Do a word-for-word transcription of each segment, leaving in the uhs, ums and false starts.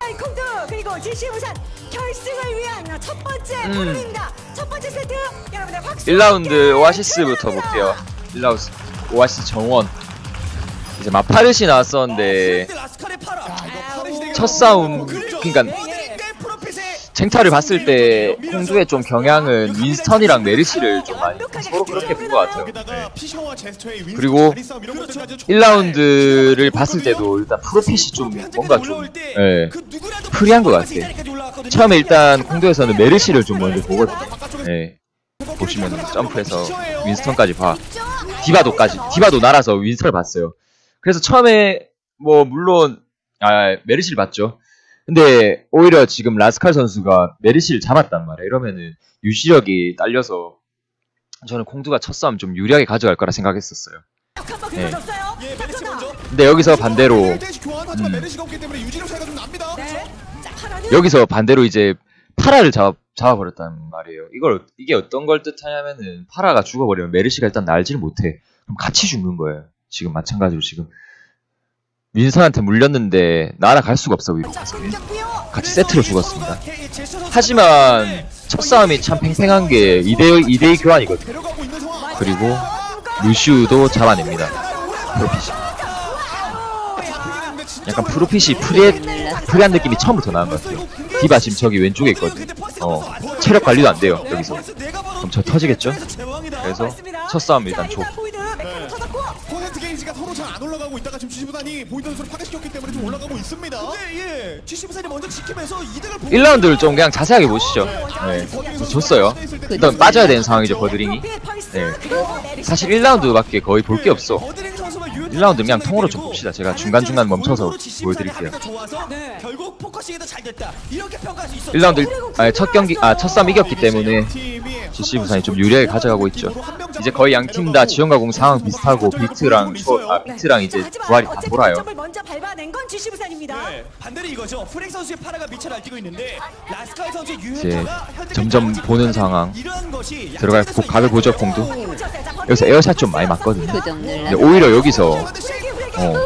콩두 그리고 지시 부산 결승을 위한 첫 번째 토론입니다. 음. 첫 번째 세트 여러분들 확실히 일 라운드 오아시스부터 볼게요. 일 라운드 오아시스 정원. 이제 마파르시 나왔었는데 첫 싸움 그러니까 쟁탈을 봤을 때 콩두의 좀 경향은 윈스턴이랑 메르시를 좀 많이 서로 그렇게 본 것 같아요. 네. 그리고 일 라운드를 봤을 때도 일단 프로핏이 좀 뭔가 좀 네, 프리한 것 같아. 처음에 일단 콩두에서는 메르시를 좀 먼저 보거든요. 네. 보시면 점프해서 윈스턴까지 봐. 디바도까지 디바도 날아서 윈스턴을 봤어요. 그래서 처음에 뭐 물론 아 메르시를 봤죠. 근데 오히려 지금 라스칼 선수가 메르시를 잡았단 말이야. 이러면은 유지력이 딸려서 저는 콩두가 첫 싸움 좀 유리하게 가져갈 거라 생각했었어요. 네. 근데 여기서 반대로 음, 여기서 반대로 이제 파라를 잡, 잡아버렸단 말이에요. 이걸 이게 어떤 걸 뜻하냐면은 파라가 죽어버리면 메르시가 일단 날지를 못해. 그럼 같이 죽는 거예요. 지금 마찬가지로 지금 윈선한테 물렸는데 날아갈 수가 없어. 위로 가서 같이 세트로 죽었습니다. 하지만 첫 싸움이 참 팽팽한 게 이 대 이 교환이거든요. 그리고 루시우도 잡아냅니다. 프로핏이 약간 프로핏이 프리해, 프리한 느낌이 처음부터 나는 것 같아요. 디바 지금 저기 왼쪽에 있거든. 어, 체력 관리도 안 돼요. 여기서 그럼 저 터지겠죠? 그래서 첫 싸움 일단 줘. 퍼센트 게이지가 서로 잘 안 올라가고 있다가 지금 지시부산이 보이던 선수를 파괴시켰기 때문에 좀 올라가고 있습니다. 근데 예, 지시부산이 먼저 지키면서 이득을 보고 일 라운드를 좀 그냥 자세하게 보시죠. 네, 졌어요. 일단 빠져야 되는 상황이죠, 버드링이. 네, 사실 일 라운드밖에 거의 볼 게 없어. 일 라운드 그냥 통으로 좀 봅시다. 제가 중간중간 멈춰서 보여드릴게요. 일 라운드 아니, 첫 경기 아 첫 싸움 이겼기 때문에 지시부산이 좀 유리하게 가져가고 있죠. 이제 거의 양 팀 다 지원가공 상황 비슷하고 비트랑 초, 아 비트랑 이제 부활이 다 돌아요. 네, 반대로 이거죠. 프랭 선수의 파라가 미쳐 날뛰고 있는데 라스칼 선수의 이제 점점 보는 상황 들어갈 고, 각을 보죠. 콩두 여기서 에어샷 좀 많이 맞거든요. 근데 오히려 여기서 어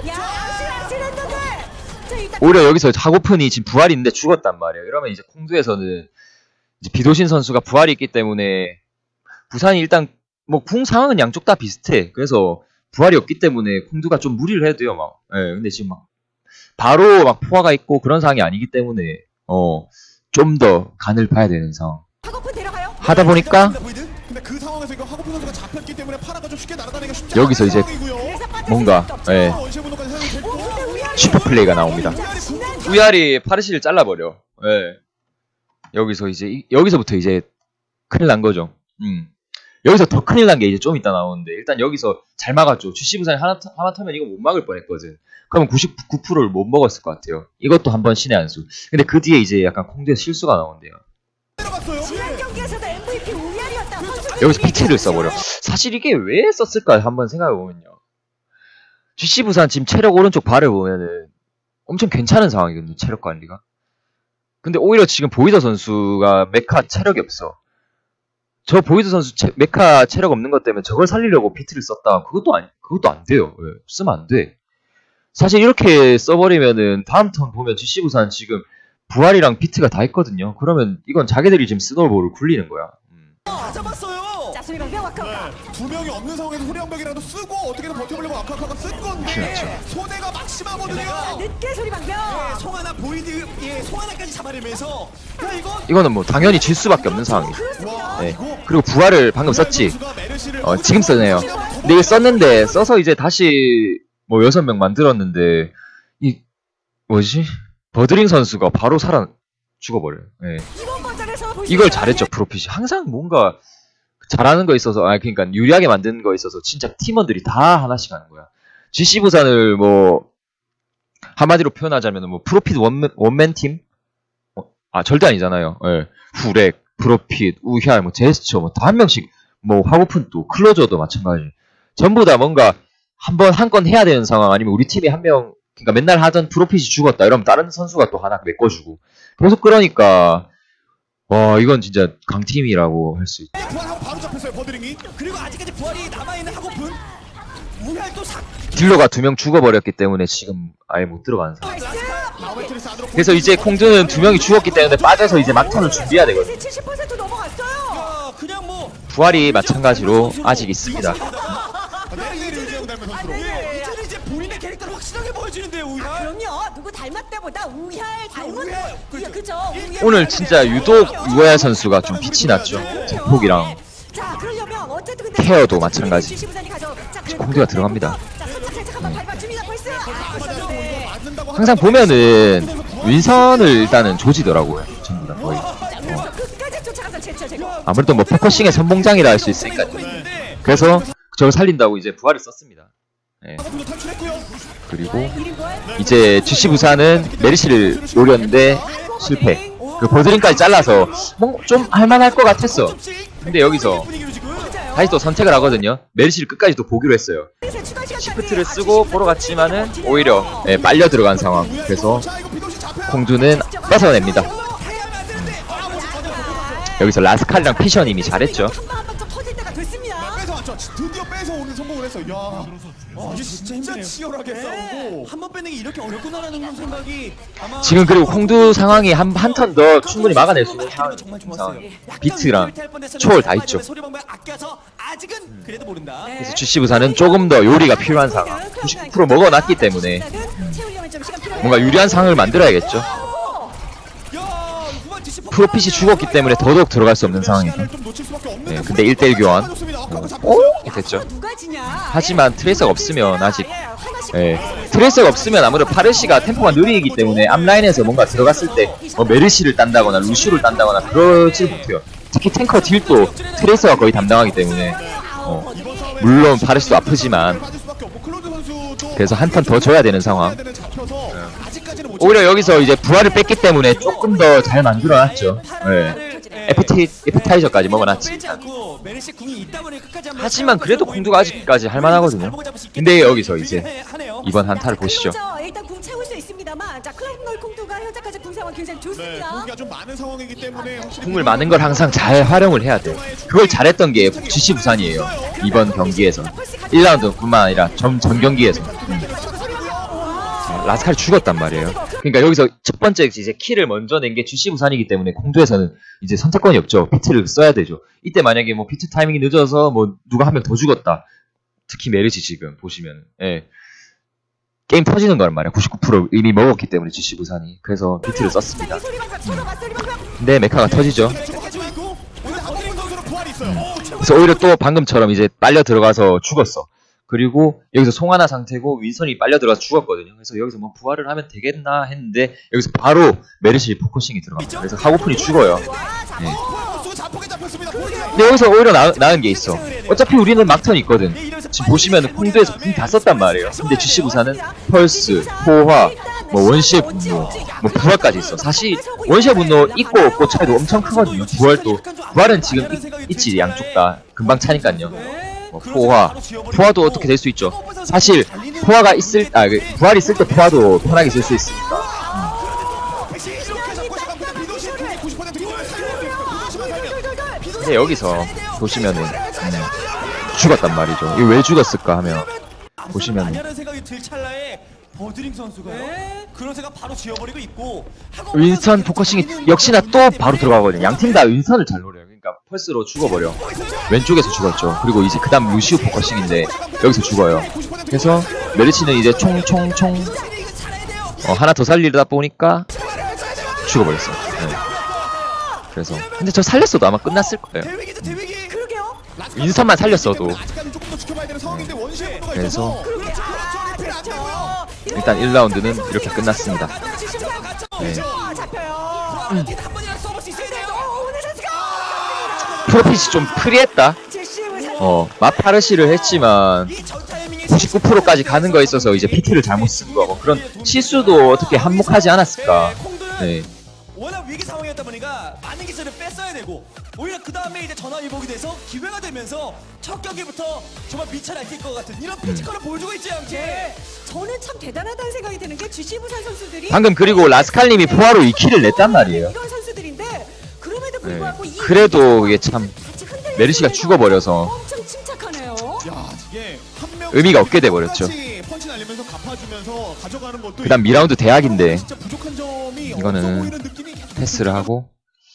오히려 여기서 하고픈이 지금 부활이 있는데 죽었단 말이에요. 이러면 이제 콩두에서는 이제 비도신 선수가 부활이 있기 때문에 부산이 일단 뭐 궁 상황은 양쪽 다 비슷해. 그래서 부활이 없기 때문에 콩두가 좀 무리를 해도 돼요. 막. 예, 근데 지금 막 바로 막 포화가 있고 그런 상황이 아니기 때문에 어 좀 더 간을 봐야 되는 상황. 하다 보니까 여기서 이제 뭔가 예 슈퍼 플레이가 나옵니다. 우야리 파르시를 잘라버려. 예. 여기서 이제 여기서부터 이제 큰일 난 거죠. 음. 여기서 더 큰일 난 게 이제 좀 이따 나오는데 일단 여기서 잘 막았죠. 지시부산이 하나 하나 타면 이거 못 막을 뻔했거든. 그러면 구십구 퍼센트를 못 먹었을 것 같아요. 이것도 한번 신의 한 수. 근데 그 뒤에 이제 약간 콩두에서 실수가 나오는데요. 여기서 피치를 써버려. 사실 이게 왜 썼을까 한번 생각해보면요. 지시부산 지금 체력 오른쪽 발을 보면은 엄청 괜찮은 상황이거든요. 체력 관리가. 근데 오히려 지금 보이더 선수가 메카 체력이 없어. 저 보이더 선수 체, 메카 체력 없는 것 때문에 저걸 살리려고 비트를 썼다. 그것도 아니, 그것도 안 돼요. 왜? 쓰면 안 돼. 사실 이렇게 써버리면은 다음 턴 보면 지시부산 지금 부활이랑 비트가 다 있거든요. 그러면 이건 자기들이 지금 스노우볼을 굴리는 거야. 음. 아, 잡았어요. 네. 두 명이 없는 상황에서 소리방벽이라도 쓰고 어떻게든 버텨보려고 아카카가 쓴 건데 그렇죠. 손해가 막심하거든요. 늦게 소리방벽. 예, 송하나 보이드, 예, 송하나까지 잡아내면서 야, 이거 이거는 뭐 당연히 질 수밖에 없는 상황이죠. 네. 그리고 부활을 방금 썼지. 어, 지금 쓰네요. 근데 이거 썼는데 써서 이제 다시 뭐 여섯 명 만들었는데 이 뭐지? 버드링 선수가 바로 살아 죽어버려요. 네. 이걸 잘했죠. 프로핏이 항상 뭔가 잘하는 거 있어서 아 그러니까 유리하게 만드는 거 있어서 진짜 팀원들이 다 하나씩 하는 거야. 지시부산을 뭐 한마디로 표현하자면 뭐 프로핏 원맨, 원맨 팀? 어, 아 절대 아니잖아요. 예. 후렉, 프로핏, 우얄, 뭐 제스처 뭐 다 한 명씩 뭐 하고픈 또 클로저도 마찬가지. 전부 다 뭔가 한 번 한 건 해야 되는 상황 아니면 우리 팀이 한 명 그러니까 맨날 하던 프로핏이 죽었다 이러면 다른 선수가 또 하나 메꿔주고 계속 그러니까 와 이건 진짜 강팀이라고 할 수 있죠. 바로 잡혔어요 버드링이. 그리고 아직까지 부활이 남아있는 하고픈 우얄 또 사... 딜러가 두 명 죽어버렸기 때문에 지금 아예 못 들어가는 상황. 나우메트리스 안으로 그래서 이제 콩두는 두 명이 죽었기 때문에 빠져서 이제 막턴을 준비해야 되거든요. 칠십 퍼센트 넘어갔어요. 야, 그냥 뭐 부활이 마찬가지로 아직 있습니다. 내리를 유지하고 닮은 선수로. 예, 이제는 이제 본인의 캐릭터를 확실하게 보여주는데요, 우야. 아, 그럼요. 누구 닮았다보다 우얄 닮은 우얄, 그죠. 그죠. 우얄. 오늘 진짜 유독 유아야 선수가 좀 빛이 났죠. 제폭이랑 자, 그러려면 어쨌든 근데 케어도 마찬가지. 지시부산이 가져. 자, 그래도 콩두가 들어갑니다. 자, 살짝 살짝 한번 밟아줍니다. 벌써. 아, 네. 맞는다고 항상 보면은 윈선을 일단은 조지더라고요. 전부 다 거의. 자, 그래서 끝까지 쫓아가서 제쳐 제거. 아무래도 뭐 포커싱의 선봉장이라 할 수 있으니까요. 그래서 저걸 살린다고 이제 부활을 썼습니다. 네. 탈출했고요. 그리고 일 인분. 이제 지시 부산은 메르시를 노렸는데 실패. 그 버드링까지 잘라서 뭐 좀 할만할 것 같았어. 근데 여기서 다시 또 선택을 하거든요. 메르시를 끝까지 또 보기로 했어요. 시프트를 쓰고 보러 갔지만은 오히려 예, 빨려 들어간 상황. 그래서 콩두는 뺏어냅니다. 여기서 라스칼이랑 피셔님이 잘했죠. 뺏어왔죠. 드디어 뺏어오는 성공을 했어. 야, 아, 이게 진짜 힘드네요. 치열하게 싸우고. 한 번 빼는 게 이렇게 어렵구나라는 생각이 아마 지금 그리고 콩두 상황이 한 한 턴 더 충분히 막아낼 수 있는 상황. 정말 좋았어요. 비트랑 초월 다 있죠. 소리방망이 아껴서 아직은 그래도 모른다. 그래서 지시 부산은 조금 더 요리가 필요한 상황. 구십구 퍼센트 먹어놨기 때문에 뭔가 유리한 상황을 만들어야겠죠. 야, 후반 디시퍼 프로핏이 죽었기 때문에 더더욱 들어갈 수 없는 상황이죠. 좀 놓칠 수밖에 없는. 네, 근데 일 대일 교환. 오? 됐죠. 누가 지냐? 하지만 트레이서가 없으면 아직 예, 트레이서가 없으면 아무래도 파르시가 템포가 느리기 때문에 앞라인에서 뭔가 들어갔을 때 뭐 메르시를 딴다거나 루시우를 딴다거나 그러지 못해요. 특히 탱커 딜도 트레이서가 거의 담당하기 때문에 어, 물론 파르시도 아프지만 그래서 한 턴 더 줘야 되는 상황. 오히려 여기서 이제 부활을 뺐기 때문에 조금 더 잘 만들어놨죠. 예. 에피티, 에피타이저까지 먹어놨지. 하지만 그래도 콩두가 아직까지 할만하거든요. 근데 여기서 이제 이번 한타를 보시죠. 일단 궁 채울 수 있습니다만, 자 클럽놀 콩두가 현재까지 궁 상황 굉장히 네, 좋습니다. 공기가 좀 많은 상황이기 때문에 확실히 궁을 많은 걸 항상 잘 활용을 해야 돼요. 그걸 잘했던 게 지시 부산이에요. 이번 경기에서 일 라운드뿐만 아니라 전, 전 경기에서 라스칼이 죽었단 말이에요. 그러니까 여기서 첫 번째 이제 킬을 먼저 낸 게 지시 부산이기 때문에 콩두에서는 이제 선택권이 없죠. 비트를 써야 되죠. 이때 만약에 뭐 비트 타이밍이 늦어서 뭐 누가 한 명 더 죽었다. 특히 메르시 지금 보시면 예. 게임 터지는 거란 말이야. 구십구 퍼센트 이미 먹었기 때문에 지시 부산이. 그래서 비트를 썼습니다. 음. 근데 메카가 터지죠. 그래서 오히려 또 방금처럼 이제 빨려 들어가서 죽었어. 그리고 여기서 송하나 상태고 윈선이 빨려 들어가서 죽었거든요. 그래서 여기서 뭐 부활을 하면 되겠나 했는데 여기서 바로 메르시 포커싱이 들어갑니다. 그래서 하고픈이 죽어요. 네. 근데 여기서 오히려 나, 나은 게 있어. 어차피 우리는 막턴이 있거든. 지금 보시면 콩두에서 궁 다 썼단 말이에요. 근데 지시 부산은 펄스, 포화, 뭐 원시의 분노, 뭐 부활까지 있어. 사실 원시의 분노 있고 없고 차이도 엄청 크거든요. 부활도 부활은 지금 있, 있지 양쪽 다 금방 차니까요. 뭐 포화, 포화도 어떻게 될 수 있죠. 사실 포화가 있을, 아 그, 부활이 있을 때 포화도 편하게 쓸 수 있으니까. 근데 여기서 보시면은 음, 죽었단 말이죠. 이거 왜 죽었을까 하면 보시면은 아니라는 생각이 들 찰나에 버드링 선수가요. 그런 생각 바로 지워버리고 있고 윈선 포커싱이 역시나 또 바로 들어가거든요. 양팀 다 윈선을 잘 노려요. 그러니까 펄스로 죽어버려. 왼쪽에서 죽었죠. 그리고 이제 그 다음 루시우 포커싱인데 여기서 죽어요. 그래서 메르시는 이제 총총총 어, 하나 더 살리다 보니까 죽어버렸어. 네. 그래서 근데 저 살렸어도 아마 끝났을 거예요. 대위기죠, 대위기. 그러게요. 윈선만 살렸어도. 그래서 일단 일 라운드는 이렇게 끝났습니다. 네. 잡혀요. 음. 한 번이라도 써볼 수 있어야 돼요. 오늘 선수가 프로핏이 좀 프리했다. 어, 마파르시를 했지만 이 전 타이밍에 구십구 퍼센트까지 가는 거에 있어서 이제 피티를 잘못 쓴 거, 뭐 그런 실수도 어떻게 한몫하지 않았을까. 네. 워낙 위기 상황이었다 보니까 많은 기술을 뺐어야 되고 오히려 그 다음에 이제 전화위복이 돼서 기회가 되면서 첫 경기부터 정말 미쳐 날뛸 것 같은 이런 피지컬을 보여주고 있지 양팀. 저는 참 대단하다는 생각이 드는 게 지시 부산 선수들이 방금 그리고 라스칼님이 포화로 이 킬을 냈단 말이에요. 이런 선수들인데 그럼에도 네. 불구하고 이 그래도 이게 참 메르시가 죽어버려서 엄청 침착하네요. 야, 이게 한 명 의미가 없게 돼버렸죠. 펀치 날리면서 갚아주면서 가져가는 것도 그다음 이 라운드 대학인데 진짜 부족한 이거는 패스를 하고.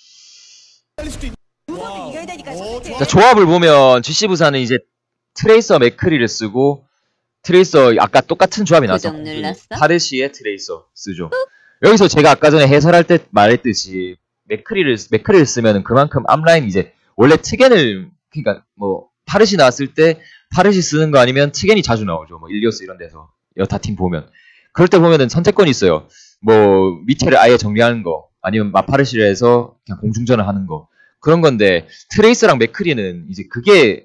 무조건 이겨야 되니까 첫 번째. 자, 조합을 보면 지씨 부산은 이제 트레이서 맥크리를 쓰고 트레이서 아까 똑같은 조합이 나서 고정 눌렀어? 파르시의 트레이서 쓰죠. 여기서 제가 아까 전에 해설할 때 말했듯이 맥크리를 맥크리를 쓰면은 그만큼 앞라인 이제 원래 트겐을 그러니까 뭐 파르시 나왔을 때 파르시 쓰는 거 아니면 트겐이 자주 나오죠. 뭐 일리오스 이런 데서 여타 팀 보면 그럴 때 보면은 선택권이 있어요. 뭐 밑에를 아예 정리하는 거 아니면 마파르시를 해서 그냥 공중전을 하는 거 그런 건데 트레이서랑 맥크리는 이제 그게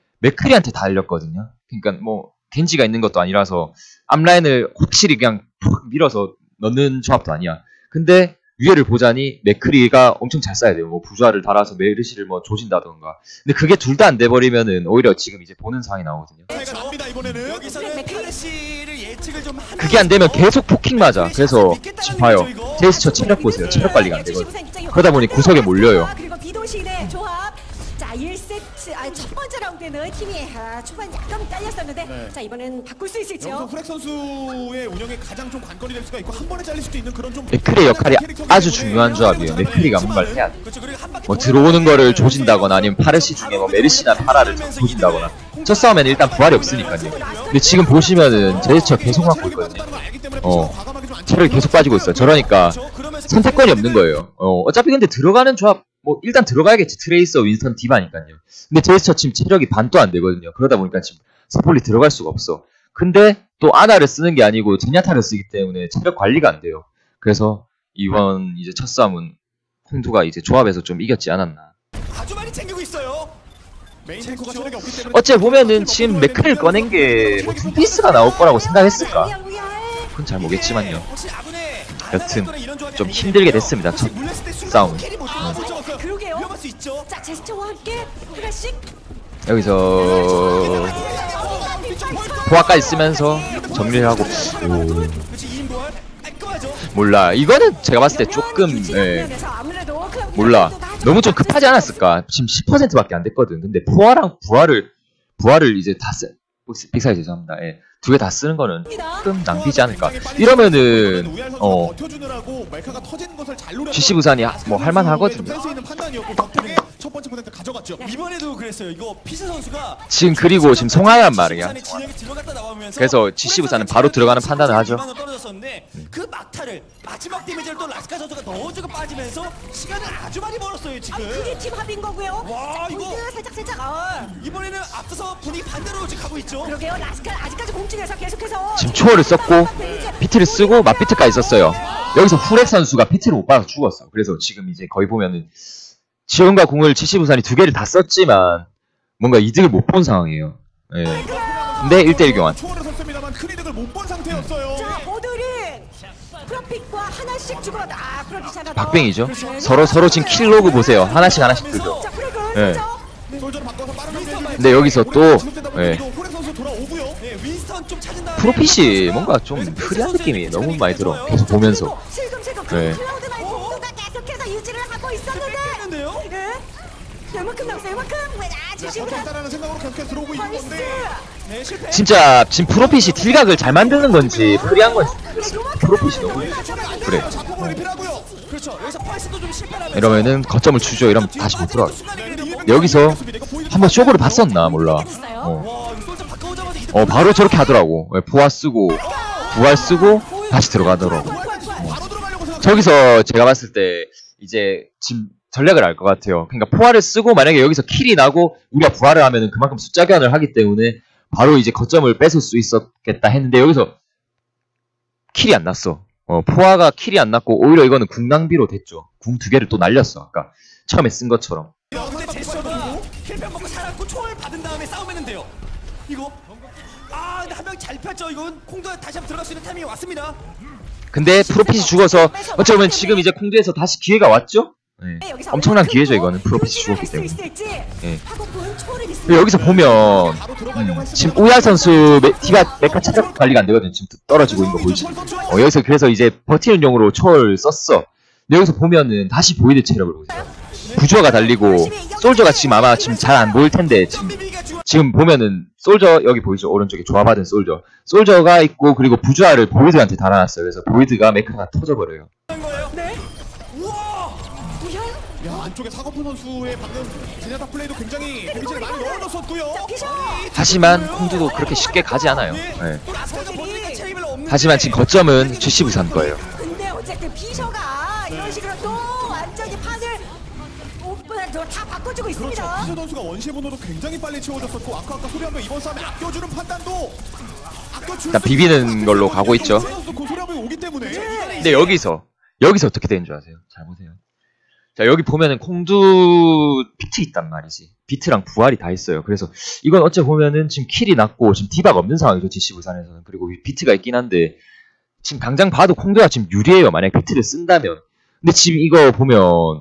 맥크리한테 달렸거든요. 그러니까 뭐 겐지가 있는 것도 아니라서 앞라인을 확실히 그냥 푹 밀어서 넣는 조합도 아니야. 근데 위에를 보자니 맥크리가 엄청 잘 쏴야 돼요. 뭐 부좌를 달아서 메르시를 뭐 조진다던가. 근데 그게 둘 다 안 돼버리면은 오히려 지금 이제 보는 상황이 나오거든요. 이번에는 여기서는 파르시를 예측을 좀 하나 그게 안 되면 계속 포킹 맞아. 그래서 지금 봐요. 제스처 체력 보세요. 체력 관리가 안 되거든요. 그러다 보니 구석에 몰려요. 그리고 비도신의 조합. 자, 일 세트 아니 첫 번째 라운드는 팀이 아, 초반 약간 딸렸었는데 네. 자, 이번엔 바꿀 수 여기서 있을지요? 후렉 선수의 운영에 가장 좀 관건이 될 수가 있고 한 번에 잘릴 수도 있는 그런 좀 맥크리의 역할이 아주 중요한 조합이에요. 맥크리가 뭔가를 해야 돼. 그렇죠. 그리고 한 바퀴 뭐 더 들어오는 거를 돌아가면서 조진다거나 아니면 파르시 중에 뭐 메르시나 파라를 조진다거나 첫 싸움에는 일단 부활이 없으니까요. 근데 지금 보시면은 제스처 계속 맞고 있거든요. 어 체력이 계속 빠지고 있어요. 저러니까 선택권이 없는 거예요. 어 어차피 근데 들어가는 조합 뭐 일단 들어가야겠지. 트레이서, 윈스턴, 디바니까요. 근데 제스처 지금 체력이 반도 안 되거든요. 그러다 보니까 지금 서폴리 들어갈 수가 없어. 근데 또 아나를 쓰는 게 아니고 제냐타를 쓰기 때문에 체력 관리가 안 돼요. 그래서 이번 이제 첫 싸움은 콩두가 이제 조합에서 좀 이겼지 않았나. 아주 많이 챙기고 있어요. 메인 탱커가 체력이 없기 때문에 어째 보면은 지금 맥크리를 꺼낸 게뭐 둠피스가 나올 거라고 생각했을까? 그건 잘 모르겠지만요. 혹시 아군의 여튼 아나를 이런 조합이 좀 아니겠고요. 힘들게 됐습니다. 첫 혹시 물렸을 때 순간 싸움. 캐리 못 아, 들어가서 네, 그러게요. 위험할 수 있죠. 자, 제스처와 함께 하나씩 여기서 보아까지 쓰면서 정리를 하고 오, 그렇지 이인보안 깔끔하죠. 몰라 이거는 제가 봤을 때 조금 예, 몰라 너무 좀 급하지 않았을까. 지금 십 퍼센트밖에 안 됐거든. 근데 포화랑 부활을 부활을 이제 다 쓰, 빅사이 죄송합니다. 예, 두 개 다 쓰는 거는 조금 낭비지 않을까. 이러면은 어 지씨 부산이 뭐 할만하거든요. 첫 번째 포인트 가져갔죠. 이번에도 그랬어요. 이거 피스 선수가 지금 그리고 지금 송하얀 말이야. 부산에 진영에 들어갔다 나오면서 그래서 지씨 부산은 바로 들어가는 판단을 하죠. 이만 원 떨어졌었는데 그 막타를 마지막 데미지를 또 라스카 선수가 넣어주고 빠지면서 시간을 아주 많이 벌었어요 지금. 그게 팀 합인 거고요. 와, 자, 이거- 포인트 살짝 살짝 아. 이번에는 앞서서 분위기 반대로 지금 가고 있죠. 그러게요. 라스칼 아직까지 공중에서 계속해서 지금 초월을 썼고 비트를 쓰고 맞비트까지 썼어요. 여기서 후렉 선수가 비트를 못 받아서 죽었어. 그래서 지금 이제 거의 보면은 지원과 공을 지씨 부산이 두 개를 다 썼지만 뭔가 이득을 못 본 상황이에요. 예. 근데 일 대일 교환. 초월을 썼습니다만 큰 이득을 못 본 상태였어요. 자, 모두는 프로픽과 하나씩 주고 아, 프로픽 하나 더. 박빙이죠. 서로 서로 지금 킬로그 보세요. 하나씩 하나씩 들죠. 자, 프로픽 예. 솔저를 바꿔서 빠른 근데 여기서 또 예. 호렉 선수 돌아오고요. 네, 윈스턴 좀 찾은 다음에 프로핏이 뭔가 좀 프리한 느낌이 너무 많이 들어. 계속 보면서. 실금실금 네. 클라우드 말고가 계속해서 유지를 하고 있었는데. 했는데요. 예? 얼마큼 남았어요? 얼마큼? 아, 주심으로 잡혔다라는 생각으로 계속 들어오고 있는 펄스. 건데 네, 실패. 진짜 지금 프로핏이 딜각을 잘 만드는 건지 프리한 건지 모르겠어요. 프로핏이 너무 그래. 자폭으로 리필하고요. 그렇죠. 여기서 펄스도 좀 실패하면서 이러면은 거점을 주죠. 이러면 다시 못 들어가. 여기서 한번 쇼그를 봤었나 몰라. 어. 와, 이거 솔저 바꿔오자마자 이제 어 바로 저렇게 하더라고. 예, 부활 쓰고 부활 쓰고 다시 들어가더라고. 바로 들어가려고 생각. 저기서 제가 봤을 때 이제 지금 전략을 알 것 같아요. 그러니까 포화를 쓰고 만약에 여기서 킬이 나고 우리가 부활을 하면은 그만큼 숫자 교환을 하기 때문에 바로 이제 거점을 뺏을 수 있었겠다 했는데 여기서 킬이 안 났어. 어, 포화가 킬이 안 났고 오히려 이거는 궁 낭비로 됐죠. 궁 두 개를 또 날렸어. 아까 처음에 쓴 것처럼. 근데 제스처가 킬패 먹고 살았고 초월 받은 다음에 싸우면 돼요. 이거 아 근데 한 명 잘 폈죠. 이건 콩도 다시 한번 들어갈 수 있는 타이밍이 왔습니다. 근데 프로핏이 죽어서 어찌 보면 지금 이제 콩두에서 다시 기회가 왔죠? 네. 엄청난 기회죠 이거는. 프로핏이 죽었기 때문에. 예. 여기서 보면 음, 지금 오얄 선수 메, 디바 메카 체력 관리가 안 되거든요. 지금 떨어지고 있는 거 보이지? 어, 여기서 그래서 이제 버티는 용으로 초월 썼어. 근데 여기서 보면은 다시 보이드 체력을 보세요. 부조가 달리고 솔저가 지금 아마 지금 잘 안 보일 텐데 지금 지금 보면은 솔저 여기 보이죠? 오른쪽에 조합받은 솔저 솔저가 있고 그리고 부조화를 보이드한테 달아놨어요. 그래서 보이드가 메카가 터져버려요. 네. 구현? 야, 안쪽에 사거품 선수의 방금 제냐타 플레이도 굉장히 데미지를 많이 넣어줬었고요. 자, 피셔! 하지만 콩두도 그렇게 쉽게 가지 않아요. 네. 또 라스카가 버티니까 체이블 없는데. 하지만 지금 거점은 지씨 부산 거예요. 근데 어쨌든 피셔가 이런 식으로 또 완전히 판을 다 바꿔주고 그렇죠. 있습니다. 피셔 선수가 원시의 분노도 굉장히 빨리 채워졌었고 아까 아까 소리한번 이번 싸움에 아껴주는 판단도 아껴줄 일단 비비는 걸로 가고 있죠. 그 소리한번 오기 때문에 근데 여기서 여기서 어떻게 되는 줄 아세요? 잘 보세요. 자, 여기 보면은 콩두 비트 있단 말이지. 비트랑 부활이 다 있어요. 그래서 이건 어째 보면은 지금 킬이 났고 지금 디바가 없는 상황이죠. 지씨 부산에서는. 그리고 비트가 있긴 한데 지금 당장 봐도 콩두가 지금 유리해요. 만약에 비트를 쓴다면. 근데 지금 이거 보면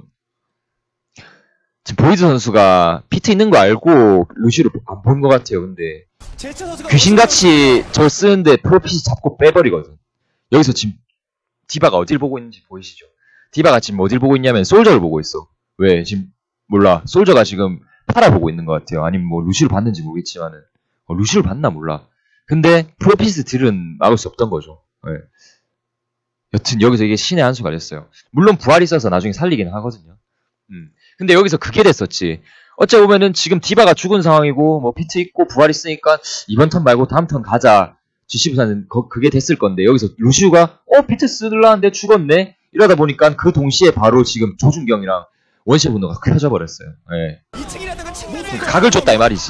지금 보이드 선수가 비트 있는 거 알고 루시를 안 본 것 같아요. 근데 귀신같이 저 쓰는데 프로핏이 잡고 빼버리거든. 여기서 지금 디바가 어딜 보고 있는지 보이시죠? 디바가 지금 어딜 보고 있냐면 솔저를 보고 있어. 왜? 지금 몰라. 솔저가 지금 파라 보고 있는 것 같아요. 아니면 뭐 루시를 봤는지 모르겠지만은 어, 루시를 봤나 몰라. 근데 프로핏 딜은 막을 수 없던 거죠. 네. 여튼 여기서 이게 신의 한 수가 됐어요. 물론 부활이 있어서 나중에 살리긴 하거든요. 음. 근데 여기서 그게 됐었지. 어째 보면은 지금 디바가 죽은 상황이고 뭐 비트 있고 부활 있으니까 이번 턴 말고 다음 턴 가자. 지씨 부산은 그게 됐을 건데 여기서 루시우가 어 비트 쓰려는데 죽었네. 이러다 보니까 그 동시에 바로 지금 조준경이랑 원시의 분노가 켜져 버렸어요. 예. 각을 줬다 이 말이지.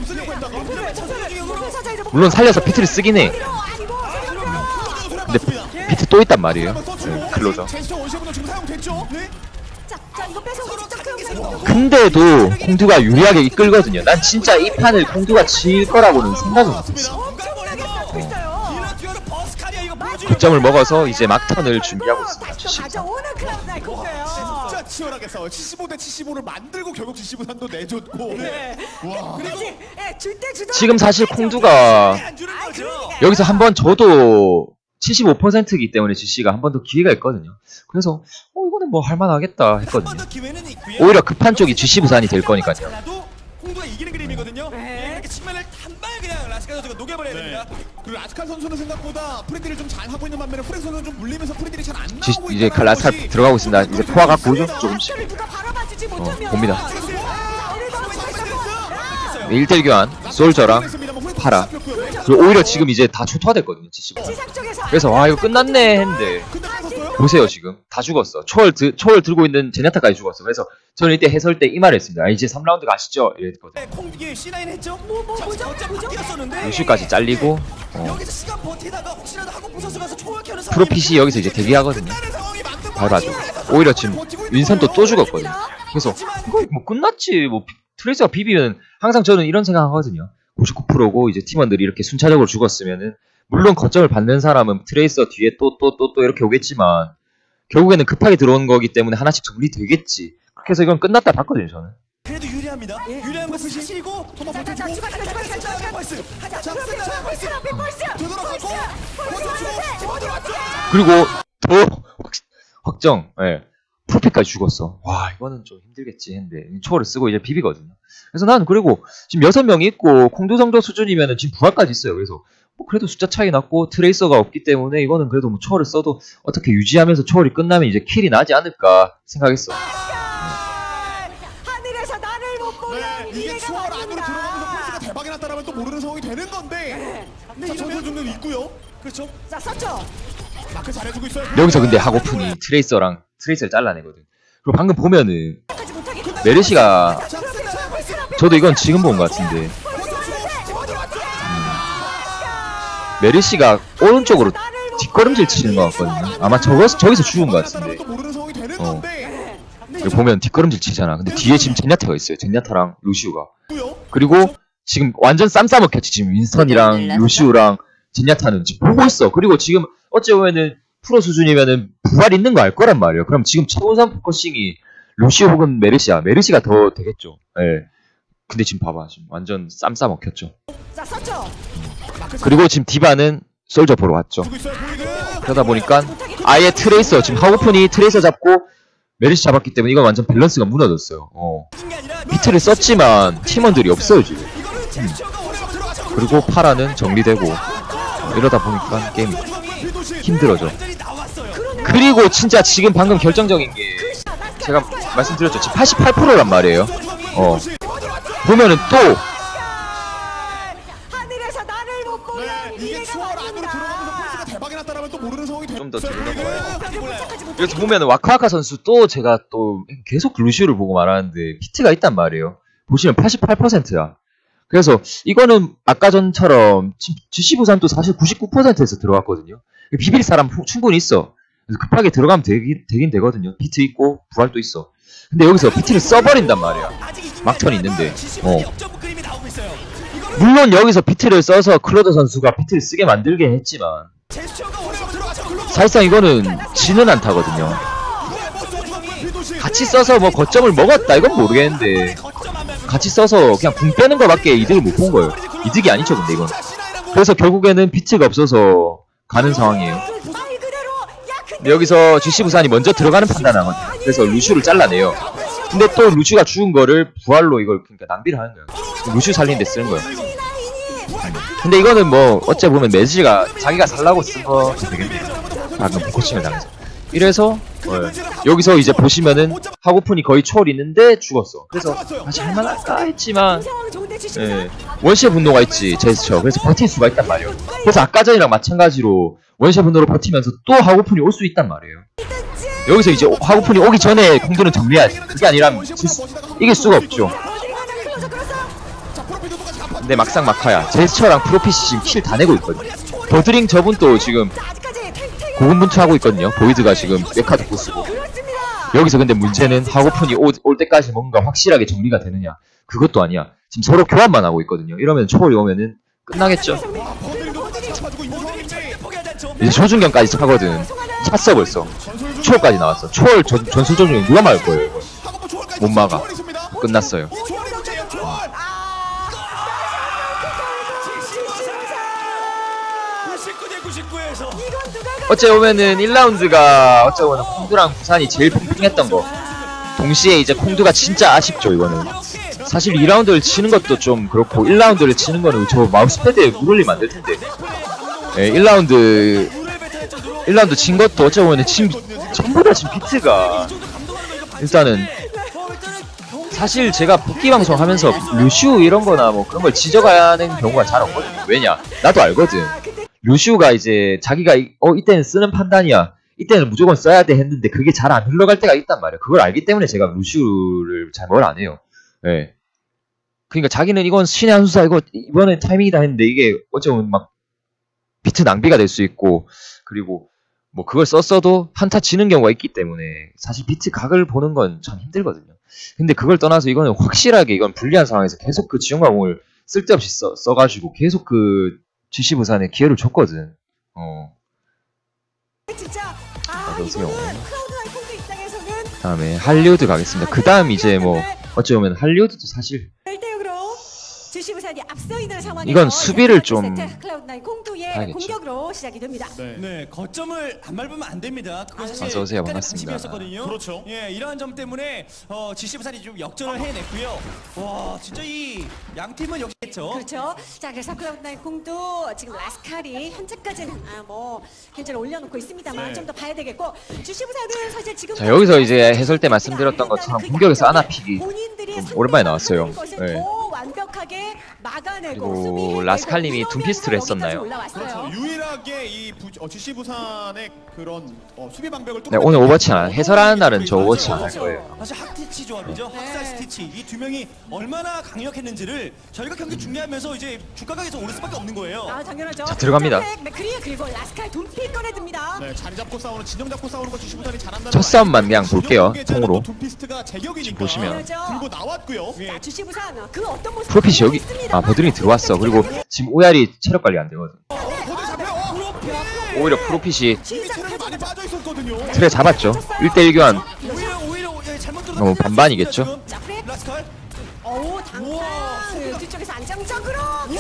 물론 살려서 비트를 쓰긴 해. 근데 비트 또 있단 말이에요. 예, 클로저. 근데도 콩두가 유리하게 이끌거든요. 난 진짜 이 판을 콩두가 질 거라고는 생각을 못했어. 고점을 먹어서 이제 막턴을 준비하고 있습니다. 진짜 치열하게 싸워요. 칠십오 대 칠십오를 만들고 결국 지씨 부산도 내줬고. 네. 와. 지금 사실 콩두가 여기서 한번 저도 칠십오 퍼센트이기 때문에 지씨가 한 번 더 기회가 있거든요. 그래서 어 이거는 뭐 할만하겠다 했거든요. 오히려 급한 쪽이 지씨 부산이 될 거니까요. 콩두가 이기는 그림이거든요. 네. 이렇게 측면을 한 방에 그냥 라스카 선수가 녹여버려야 네. 됩니다. 그리고 라스칼 선수는 생각보다 프리딜을 좀 잘 하고 있는 반면에 프랭 선수는 좀 물리면서 프리딜이 잘 안 지, 나오고 이제 있다는 라스칼 것이 들어가고 있습니다. 이제 포화가 보이죠? 조금씩. 어, 봅니다. 일 대 일 교환 솔저랑 파라. 그리고 오히려 지금 이제 다 초토화됐거든요. 지씨가. 그래서 와 이거 끝났네 했는데 보세요 지금 다 죽었어. 초월 드, 초월 들고 있는 제냐타까지 죽었어. 그래서 저는 이때 해설 때 이 말을 했습니다. 아, 이제 삼 라운드 가시죠 이랬거든요. 콩두기 씨 나인 했죠? 뭐, 뭐, 뭐죠? 바뀌었었는데 루시까지 잘리고 어. 여기서 시간 버티다가 혹시라도 한국 부서서 가서 초월 켜는 상황이 프로핏이 여기서 이제 대기하거든요. 밟아줘. 오히려 지금 윈선도 또 죽었거든요. 그래서 이거 뭐 끝났지. 뭐 트레이서가 비비면 항상 저는 이런 생각하거든요. 구십구 퍼센트고 이제 팀원들이 이렇게 순차적으로 죽었으면은 물론 거점을 받는 사람은 트레이서 뒤에 또 또 또 또 이렇게 오겠지만 결국에는 급하게 들어온 거기 때문에 하나씩 정리되겠지. 그렇게 해서 이건 끝났다 봤거든요 저는. 그래도 유리합니다. 예. 유리한 것은 사실이고 토마 버텨주고 그리고 더 확정. 예. 프로핏까지 죽었어. 와 이거는 좀 힘들겠지 했는데 초월을 쓰고 이제 비비거든요. 그래서 난 그리고 지금 여섯 명이 있고 콩두 정도 수준이면은 지금 부활까지 있어요. 그래서 뭐 그래도 숫자 차이 났고 트레이서가 없기 때문에 이거는 그래도 뭐 초월을 써도 어떻게 유지하면서 초월이 끝나면 이제 킬이 나지 않을까 생각했어. 하늘에서 나를 못 보면 네, 이게 초월 안으로 들어가면서 포스가 대박이 났다라면 또 모르는 상황이 되는 건데. 자, 전설 중도 있고요. 그렇죠. 자 썼죠. 마크 잘해주고 있어요. 여기서 근데 하고픈이 트레이서랑 트레이서를 잘라내거든. 그리고 방금 보면은 메르시가 저도 이건 지금 본 것 같은데 음, 메르시가 오른쪽으로 뒷걸음질 치는 것 같거든요. 아마 저거, 저기서 죽은 것 같은데 어. 그리고 보면 뒷걸음질 치잖아. 근데 뒤에 지금 젠야타가 있어요. 젠야타랑 루시우가. 그리고 지금 완전 쌈 싸먹혔지. 지금 윈스턴이랑 루시우랑 젠야타는 지금 보고 있어. 그리고 지금 어째 보면은 프로 수준이면은 부활 있는 거 알 거란 말이에요. 그럼 지금 최우선 포커싱이 루시우 혹은 메르시야. 메르시가 더 되겠죠. 예. 네. 근데 지금 봐봐. 지금 완전 쌈 싸먹혔죠. 자 썼죠. 그리고 지금 디바는 솔저 보러 왔죠. 그러다 보니까 아예 트레이서 지금 하고픈이 트레이서 잡고 메르시 잡았기 때문에 이건 완전 밸런스가 무너졌어요. 어. 비트를 썼지만 팀원들이 없어요 지금. 음. 그리고 파라는 정리되고 이러다 보니까 게임 힘들어져. 그리고 진짜 지금 방금 결정적인 게 제가 말씀드렸죠. 지금 팔십팔 퍼센트란 말이에요. 어 보면은 또 하늘에서 나를 못 보면 네, 이게 추월 안으로 들어가면서 펄스가 대박이 났다라면 또 모르는 상황이 좀 더 됐어요. 들어가봐요. 여기서 보면 와카와카 선수 또 제가 또 계속 루시우를 보고 말하는데 피트가 있단 말이에요. 보시면 팔십팔 퍼센트야. 그래서 이거는 아까 전처럼 지씨 부산도 사실 구십구 퍼센트에서 들어갔거든요. 비빌 사람 충분히 있어. 그래서 급하게 들어가면 되긴, 되긴 되거든요. 피트 있고 부활도 있어. 근데 여기서 피트를 써버린단 말이야. 막턴이 있는데. 어. 물론 여기서 피트를 써서 클로더 선수가 피트를 쓰게 만들긴 했지만 사실상 이거는 지는 않다거든요. 같이 써서 뭐 거점을 먹었다 이건 모르겠는데 같이 써서 그냥 궁 빼는 거밖에 이득을 못 본 거예요. 이득이 아니죠 근데 이건. 그래서 결국에는 피트가 없어서 가는 상황이에요. 근데 여기서 지씨 부산이 먼저 들어가는 판단을 하거든요. 그래서 루슈를 잘라내요. 근데 또 루슈가 죽은 거를 부활로 이걸 그러니까 낭비를 하는 거예요. 루슈 살리는 데 쓰는 거예요. 근데 이거는 뭐 어째 보면 매지가 자기가 살라고 쓴 거 되겠네요. 방금 코칭을 당해서. 이래서 어, 여기서 이제 보시면은 하고픈이 거의 초월 있는데 죽었어. 그래서 다시 할만할까 했지만 예, 원시의 분노가 있지 제스처. 그래서 버틸 수가 있단 말이에요. 그래서 아까 전이랑 마찬가지로 원시의 분노로 버티면서 또 하고픈이 올 수 있단 말이에요. 여기서 이제 하고픈이 오기 전에 공도는 정리해야지. 그게 아니라면 수, 이길 수가 없죠. 근데 막상 막하야 제스처랑 프로핏이 지금 킬 다 내고 있거든요. 버드링 저분 또 지금 고군분투하고 있거든요. 보이드가 지금 메카도 못 쓰고. 여기서 근데 문제는 하고픈이 오, 올 때까지 뭔가 확실하게 정리가 되느냐. 그것도 아니야. 지금 서로 교환만 하고 있거든요. 이러면 초월이 오면은 끝나겠죠. 이제 초중경까지 차거든. 찼어 벌써. 초월까지 나왔어. 초월 전, 전술 조중경 누가 막을 거예요 이거. 못 막아. 끝났어요. 어째 보면은 일 라운드가 어째 보면 콩두랑 부산이 제일 팽팽했던 거. 동시에 이제 콩두가 진짜 아쉽죠 이거는. 사실 이 라운드를 치는 것도 좀 그렇고 일 라운드를 치는 거는 저 마우스패드에 물 올리면 안 될 텐데. 예, 일 라운드 일 라운드 친 것도 어째 보면은 지금 전부 다 지금 비트가 일단은 사실 제가 복귀 방송 하면서 루슈 이런 거나 뭐 그런 걸 지적하는 경우가 잘 없거든요. 왜냐? 나도 알거든. 루슈가 이제 자기가 이, 어 이때는 쓰는 판단이야. 이때는 무조건 써야 돼 했는데 그게 잘 안 흘러갈 때가 있단 말이야. 그걸 알기 때문에 제가 루슈를 잘 뭘 안 해요. 예. 그러니까 자기는 이건 신의 한 수사 이거 이번에 타이밍이다 했는데 이게 어쩌면 막 비트 낭비가 될 수 있고 그리고 뭐 그걸 썼어도 한타 지는 경우가 있기 때문에 사실 비트 각을 보는 건 참 힘들거든요. 근데 그걸 떠나서 이거는 확실하게 이건 불리한 상황에서 계속 그 지원과공을 쓸데없이 써, 써가지고 계속 그 지씨 부산에 기회를 줬거든. 어. 진짜 아, 어서오세요. 이거는 크라우드 아이콘드 입장에서는 다음에 할리우드 가겠습니다. 그 다음 이제 뭐 어찌 보면 할리우드도 사실 일 대 영으로 지씨 부산이 앞서 있는 상황에서 이건 수비를 좀 클라우드나인 공두의 봐야겠죠. 공격으로 시작이 됩니다. 네. 네, 거점을 안 밟으면 안 됩니다. 그거 사실 어서 오세요. 약간의 반갑습니다. 방침이었었거든요. 그렇죠. 예, 이러한 점 때문에 어, 지씨 부산이 좀 역전을 해냈고요. 와, 진짜 이 양 팀은 역시했죠. 그렇죠. 자, 그래서 클라우드나인 공두 지금 라스칼이 현재까지는 아, 뭐 괜찮아 올려놓고 있습니다만 네. 좀 더 봐야 되겠고 지씨 부산은 사실 지금 자 여기서 이제 해설 때 말씀드렸던 것처럼 공격에서 아나픽이 좀 오랜만에 나왔어요. 네. 완벽하게 막아내고 그리고 수비해내고 라스칼님이 이러면서 둠피스트를 했었나요? 여기까지 올라왔어요. 그렇죠. 유일하게 이 부, 어, 지씨 부산의 그런 어, 수비 방벽을 네, 오늘 오버워치 안 해설하는 날은 저 오버워치 안 할 거예요. 사실 학티치 조합이죠. 네. 학살 스티치 이 두 명이 얼마나 강력했는지를 저희가 경기 중계하면서 이제 주가각에서 오를 수밖에 없는 거예요. 아 당연하죠. 자, 들어갑니다. 맥크리 그리고 라스칼 둠피 꺼내듭니다. 네, 자리 잡고 싸우는 진영 잡고 싸우는 거 지씨 부산이 잘한다는 첫 싸움만 그냥 볼게요. 통으로. 둠피스트가 제격이니까 보시면. 들고 나왔고요. 예. 자, 지씨 부산 그 어떤 모습 프로핏이 여기 아 버드링이 들어왔어. 그리고 지금 오야리 체력 관리 안 되거든. 거기 잡혀. 어, 오히려 프로핏이 이미 체력이 많이 빠져 있었거든요. 트레 잡았죠. 일 대 일 교환. 오히려 오히려 예, 잘못 들어. 어, 반반이겠죠? 자, 프레. 라스칼. 오, 당당. 뒤쪽에서 안정적으로.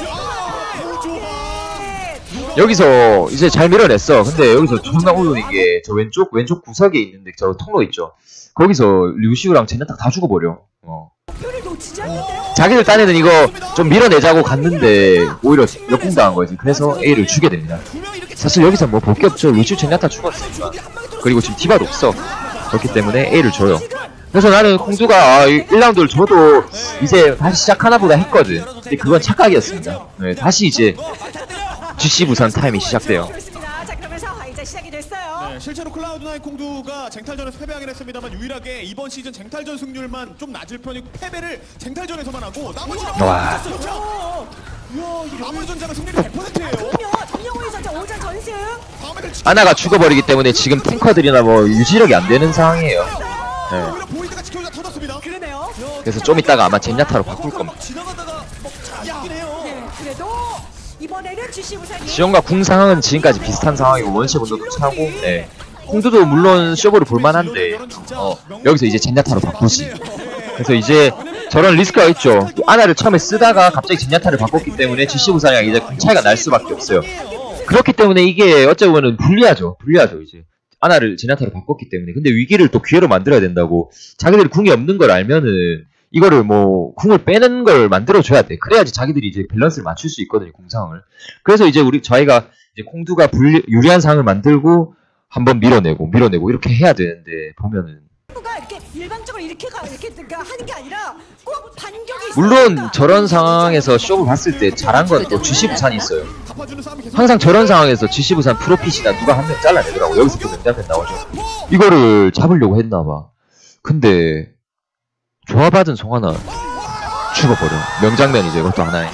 아, 좋아. 네. 여기서 이제 잘 밀어냈어. 근데 여기서 존나 어려운 게 저 왼쪽 왼쪽 구석에 있는데 저 통로 있죠. 거기서 류시우랑 제나타 다 죽어버려. 어. 표를 놓치지 않는데요. 자기들 딴에는 이거 좀 밀어내자고 갔는데 오히려 역공당한 거지. 그래서 A를 주게 됩니다. 사실 여기서 뭐 볼 게 없죠. 루시우 제나타 죽었으니까. 그리고 지금 디바도 없어. 그렇기 때문에 A를 줘요. 그래서 나는 콩두가 아, 일 라운드를 줘도 이제 다시 시작하나 보다 했거든. 근데 그건 착각이었습니다. 네, 다시 이제 지씨 부산 타임이 시작돼요. 그렇습니다. 자, 그러면서 이제 시작이 됐어요. 네, 실제로 클라우드나인 콩두가 쟁탈전에서 패배하긴 했습니다만 유일하게 이번 시즌 쟁탈전 승률만 좀 낮을 편이고 패배를 쟁탈전에서만 하고 나머지는 와. 그렇죠. 이야, 이게 나머지 전장은 승률이 백 퍼센트예요. 그럼요. 정영호의 선수 오전 전승. 아나가 죽어버리기 때문에 지금 탱커들이나 뭐 유지력이 안 되는 상황이에요. 네. 오히려 보이드가 지켜주다 터졌습니다. 그러네요. 그래서 좀 이따가 아마 젠야타로 바꿀 겁니다. 지나가다가 먹자긴 해요. 예, 그래도 이번에는 지씨 부산이 지원과 궁 상황은 지금까지 비슷한 상황이고 원시 분도도 차고, 네. 콩두도 물론 쇼부를 볼만한데 어, 여기서 이제 젠야타로 바꾸지. 그래서 이제 저런 리스크가 있죠. 또 아나를 처음에 쓰다가 갑자기 젠야타를 바꿨기 때문에 지씨 부산이랑 이제 궁 차이가 날 수밖에 없어요. 그렇기 때문에 이게 어찌 보면 불리하죠. 불리하죠 이제. 아나를 제나타로 바꿨기 때문에. 근데 위기를 또 기회로 만들어야 된다고. 자기들이 궁이 없는 걸 알면은 이거를 뭐 궁을 빼는 걸 만들어줘야 돼. 그래야지 자기들이 이제 밸런스를 맞출 수 있거든요. 궁 상황을. 그래서 이제 우리 저희가 이제 콩두가 불리, 유리한 상황을 만들고 한번 밀어내고 밀어내고 이렇게 해야 되는데 보면은 가 이렇게 일방적으로 이렇게 가 이렇게 하는 게 아니라 꼭 반격이 물론 있으니까. 저런 상황에서 쇼를 봤을 때 잘한 건 또 지씨 부산이 있어요. 갚아주는 싸움이 계속 항상 저런 상황에서 지씨 부산 프로핏이나 누가 한 명 잘라내더라고. 여기서 또 명장면 나오죠. 이거를 잡으려고 했나봐. 근데 조합받은 송하나 죽어버려. 명장면이죠. 이것도 하나의.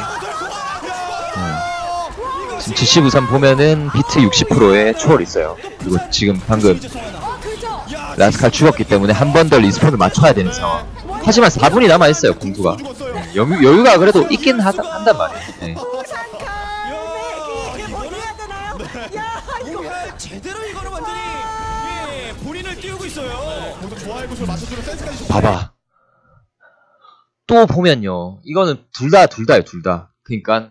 음. 지금 지씨 부산 보면은 비트 육십 퍼센트의 초월 있어요. 그리고 지금 방금 어, 그죠. 라스칼 죽었기 때문에 한 번 더 리스폰을 맞춰야 되는 상황. 하지만 사 분이 남아있어요. 공두가. 여유, 여유가 그래도 있긴 하다, 한단 말이에요. 네. 부산칸 뭐 해야 되나요? 야, 이거 정말 제대로 이거는 완전히 예, 본인을 띄우고 있어요. 모두 좋아할 곳을 맞춰주는 센스까지 좋고. 봐봐. 또 보면요. 이거는 둘 다, 둘 다요, 둘 다. 그니까,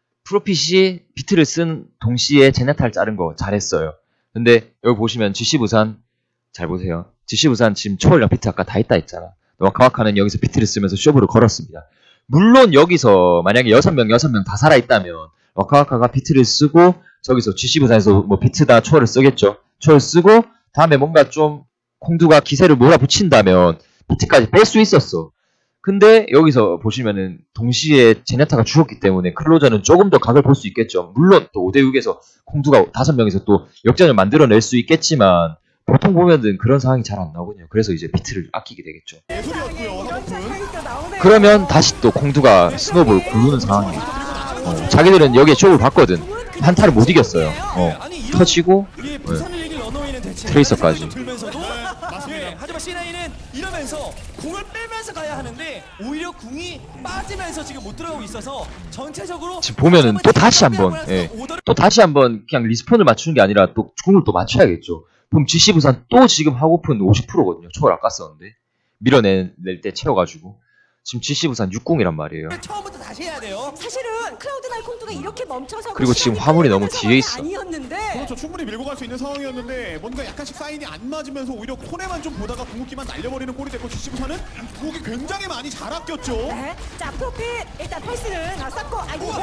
프로핏이 비트를 쓴 동시에 제네타를 자른 거 잘했어요. 근데, 여기 보시면 지씨 부산, 잘 보세요. 지씨 부산 지금 초월량 비트 아까 다 했다 했잖아. 와카와카는 여기서 비트를 쓰면서 쇼부를 걸었습니다. 물론 여기서 만약에 여섯 명, 여섯 명 다 살아있다면, 와카와카가 비트를 쓰고, 저기서 지씨 부산에서 뭐 비트다 초월을 쓰겠죠. 초월 쓰고, 다음에 뭔가 좀, 콩두가 기세를 몰아붙인다면, 비트까지 뺄 수 있었어. 근데 여기서 보시면은 동시에 제네타가 죽었기 때문에 클로저는 조금 더 각을 볼 수 있겠죠. 물론 또 오 대 육에서 콩두가 다섯 명에서 또 역전을 만들어낼 수 있겠지만 보통 보면은 그런 상황이 잘 안 나오거든요. 그래서 이제 비트를 아끼게 되겠죠. 예술이었고요. 이런 장면이 또 나오네요. 그러면 다시 또 콩두가 스노볼 굴르는 상황이에요. 어, 자기들은 여기에 쇼를 봤거든. 한타를 못 이겼어요. 어, 터치고 예, 부산을 이길 러너웨이는 대체 트레이서까지. 들면서도 예, 하지만 씨나인은 이러면서 궁을 빼면서 가야 하는데 오히려 궁이 빠지면서 지금 못 들어가고 있어서 전체적으로 지금 보면은 또 다시 한번 예, 또 다시 한번 그냥 리스폰을 맞추는 게 아니라 또 궁을 또 맞춰야겠죠. 그럼 지씨 부산 또 지금 하고픈 오십 퍼센트거든요. 초월 아까 썼는데 밀어낼 때 채워가지고 지금 지씨 부산 육공이란 말이에요. 처음부터 다시 해야 돼요. 사실은 클라우드 나이 콩두가 이렇게 멈춰서 그리고 지금 화물이 너무 뒤에 있어. 아니었는데 그렇죠. 충분히 밀고 갈 수 있는 상황이었는데 뭔가 약간씩 사인이 안 맞으면서 오히려 손해만 좀 보다가 궁극기만 날려버리는 꼴이 됐고 지시부사는 궁극기 굉장히 많이 잘 아꼈죠. 네. 자, 프로핏 일단 펄스는 다 쌌고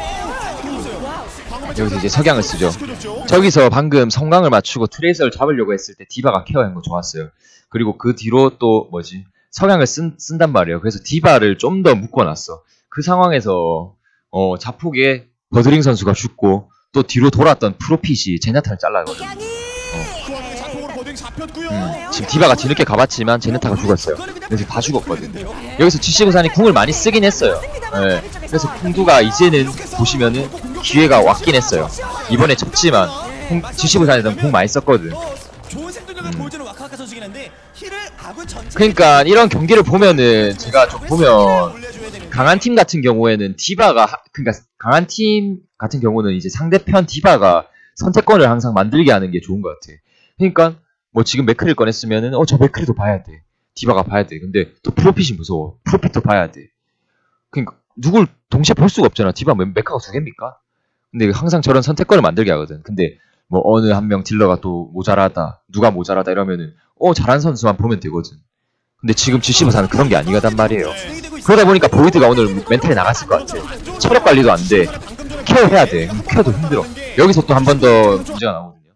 아이고. 와우. 여기서 이제 석양을 쓰죠. 저기서 방금 성광을 맞추고 트레이서를 잡으려고 했을 때 디바가 케어한 거 좋았어요. 그리고 그 뒤로 또 뭐지? 석양을 쓴, 쓴단 말이에요. 그래서 디바를 좀 더 묶어놨어. 그 상황에서 어, 자폭에 버드링 선수가 죽고 또 뒤로 돌았던 프로핏이 제네타를 잘라거든요. 양이 그 와중에 자폭으로 버딩 잡혔고요. 음, 지금 디바가 뒤늦게 가봤지만 제네타가 죽었어요. 그래서 다 죽었거든. 여기서 지씨 부산이 궁을 많이 쓰긴 했어요. 네. 그래서 콩두가 이제는 보시면은 기회가 왔긴 했어요. 이번에 졌지만 지씨 부산에선 궁 많이 썼거든. 좋은 생존력을 보여주는 와카와카 선수긴 한데 힐을 아군 전체 그러니까 이런 경기를 보면은 제가 좀 보면 올려줘야 되는 강한 팀 같은 경우에는 디바가 하- 그러니까 강한 팀 같은 경우는 이제 상대편 디바가 선택권을 항상 만들게 하는 게 좋은 것 같아. 그러니까 뭐 지금 맥크리를 꺼냈으면은 어 저 맥크리도 봐야 돼. 디바가 봐야 돼. 근데 또 프로핏이 무서워. 프로핏도 봐야 돼. 그러니까 누굴 동시에 볼 수가 없잖아. 디바 메카가 두 개입니까? 근데 항상 저런 선택권을 만들게 하거든. 근데 뭐 어느 한 명 딜러가 또 모자라다, 누가 모자라다 이러면은 어 잘한 선수만 보면 되거든. 근데 지금 지씨 부산은 그런 게 아니거단 말이에요. 그러다 보니까 보이드가 오늘 멘탈이 나갔을 것 같아. 체력 관리도 안 돼. 케어해야 돼. 케어도 힘들어. 여기서 또 한 번 더 문제가 나오거든요.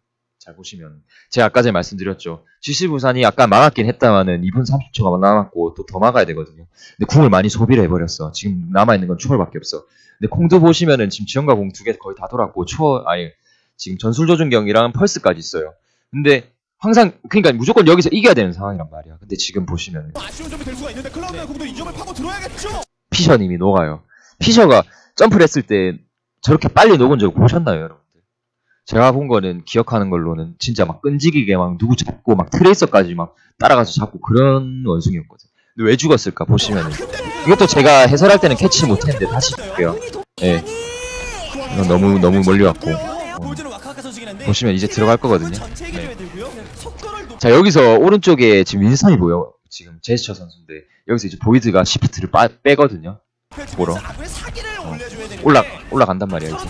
잘 보시면 제가 아까 전에 말씀드렸죠. 지씨 부산이 아까 막았긴 했다마는 이 분 삼십 초가 남았고 또 더 막아야 되거든요. 근데 궁을 많이 소비를 해버렸어. 지금 남아있는 건 초월밖에 없어. 근데 콩도 보시면은 지금 지원과 공 두 개 거의 다 돌았고 초월 아니 지금 전술 조준경이랑 펄스까지 있어요. 근데 항상 그러니까 무조건 여기서 이겨야 되는 상황이란 말이야. 근데 지금 보시면 아쉬운 점이 될 수가 있는데 클라우드나 공도 이 점을 파고 들어야겠죠. 피셔님이 녹아요. 피셔가 점프를 했을 때 저렇게 빨리 녹은 적 보셨나요, 여러분들? 제가 본 거는 기억하는 걸로는 진짜 막 끈질기게 막 누구 잡고 막 트레이서까지 막 따라가서 잡고 그런 원숭이였거든. 근데 왜 죽었을까 보시면은 이것도 제가 해설할 때는 캐치 못했는데 다시 볼게요. 예, 네. 이건 너무 너무 멀리 왔고 어. 보시면 이제 들어갈 거거든요. 네. 자 여기서 오른쪽에 지금 윈선이 보여. 지금 제스처 선수인데 여기서 이제 보이드가 시프트를 빠, 빼거든요. 보러 어. 올라 올라간단 말이야 이제.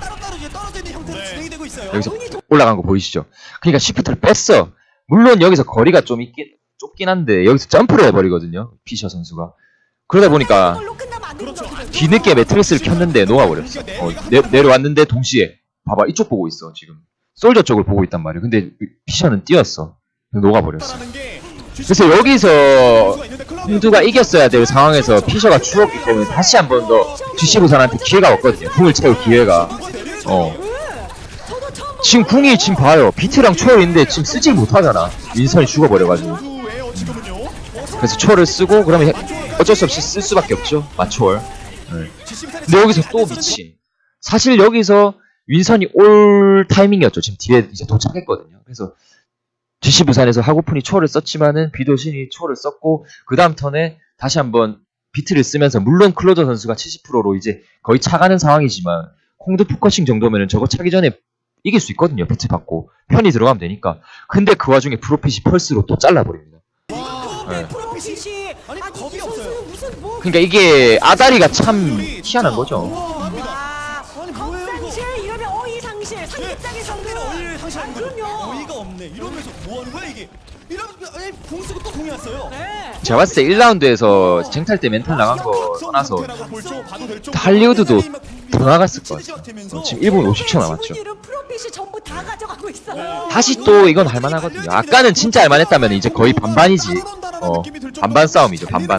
여기서 올라간 거 보이시죠? 그러니까 시프트를 뺐어. 물론 여기서 거리가 좀 있긴 좁긴 한데 여기서 점프를 해버리거든요. 피셔 선수가. 그러다 보니까 뒤늦게 매트리스를 켰는데 녹아버렸어. 어, 내, 내려왔는데 동시에 봐봐 이쪽 보고 있어 지금. 솔저 쪽을 보고 있단 말이야. 근데 피셔는 뛰었어. 녹아버렸어. 그래서 여기서 홍두가 이겼어야 될 상황에서 피셔가 죽었기 때문에 다시 한 번 더 지씨 부산한테 기회가 왔거든요. 궁을 채울 기회가. 어. 지금 궁이 지금 봐요. 비트랑 초월인데 지금 쓰지 못하잖아. 윈선이 죽어버려가지고. 그래서 초월을 쓰고 그러면 어쩔 수 없이 쓸 수밖에 없죠. 맞초월. 네. 근데 여기서 또 미친. 사실 여기서 윈선이 올 타이밍이었죠. 지금 뒤에 이제 도착했거든요. 그래서 지씨 부산에서 하고픈이 초월을 썼지만은 비도신이 초월을 썼고 그 다음 턴에 다시 한번 비트를 쓰면서 물론 클로저 선수가 칠십 퍼센트로 이제 거의 차가는 상황이지만 콩드 포커싱 정도면은 저거 차기 전에 이길 수 있거든요. 비트 받고 편히 들어가면 되니까. 근데 그 와중에 프로핏이 펄스로 또 잘라버립니다. 네. 아니 겁이 없어요. 무슨 뭐 그러니까 이게 아다리가 참 희한한 거죠. 와, 겁상실 이러면 어이상실 상대장에서는 어이를 상실하는 거죠. 그럼요. 어이가 없네. 이러면서 뭐 하는 거야 이게? 이러면 공 쓰고 또 공이 왔어요. 네. 제가 봤을 때 일 라운드에서 쟁탈 때 멘탈 나간 거 떠나서 할리우드도 더 나갔을 것 같아요. 어, 지금 일 분 오십 초 남았죠. 프로핏이 전부 다 가져가고 있어요. 다시 또 이건 할만하거든요. 아까는 진짜 할만했다면 이제 거의 반반이지. 어, 반반 싸움이죠. 반반.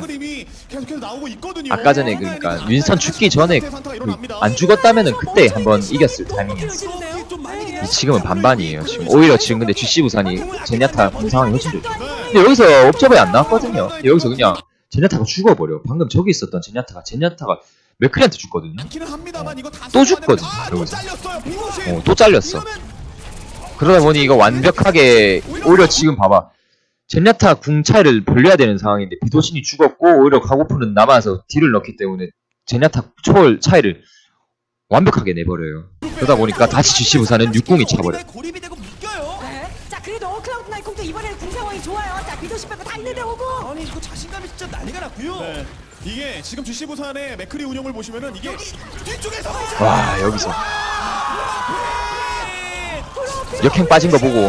아까 전에 그러니까 윈스턴 죽기 전에 그 안 죽었다면은 그때 한번 이겼을 타이밍이었어. 지금은 반반이에요. 지금 오히려 지금 근데 지씨 부산이 제냐타 본 상황이 훨씬 좋죠. 근데 여기서 옵저버에 안 나왔거든요. 근데 여기서 그냥 제냐타가 죽어버려. 방금 저기 있었던 제냐타가 제냐타가 맥크리한테 죽거든요. 어, 또 죽거든. 여기서. 어, 또 잘렸어. 그러다 보니 이거 완벽하게 오히려 지금 봐봐. 젠야타 궁 차이를 벌려야 되는 상황인데 비도신이 죽었고 오히려 가고프는 남아서 딜을 넣기 때문에 젠야타 초월 차이를 완벽하게 내버려요. 그러다 보니까 다시 지씨 부산은 육궁이 차버려. 고립이 되고 묶여요. 네. 자 그래도 클라우드 나이콩도 이번에는 궁 상황이 좋아요. 자 비도신 빼고 다 있는데 오고. 아니 이거 자신감이 진짜 난리가 났고요. 네. 이게 지금 지씨 부산의 맥크리 운영을 보시면은 이게 뒤쪽에서 와 여기서 역행 빠진 거 보고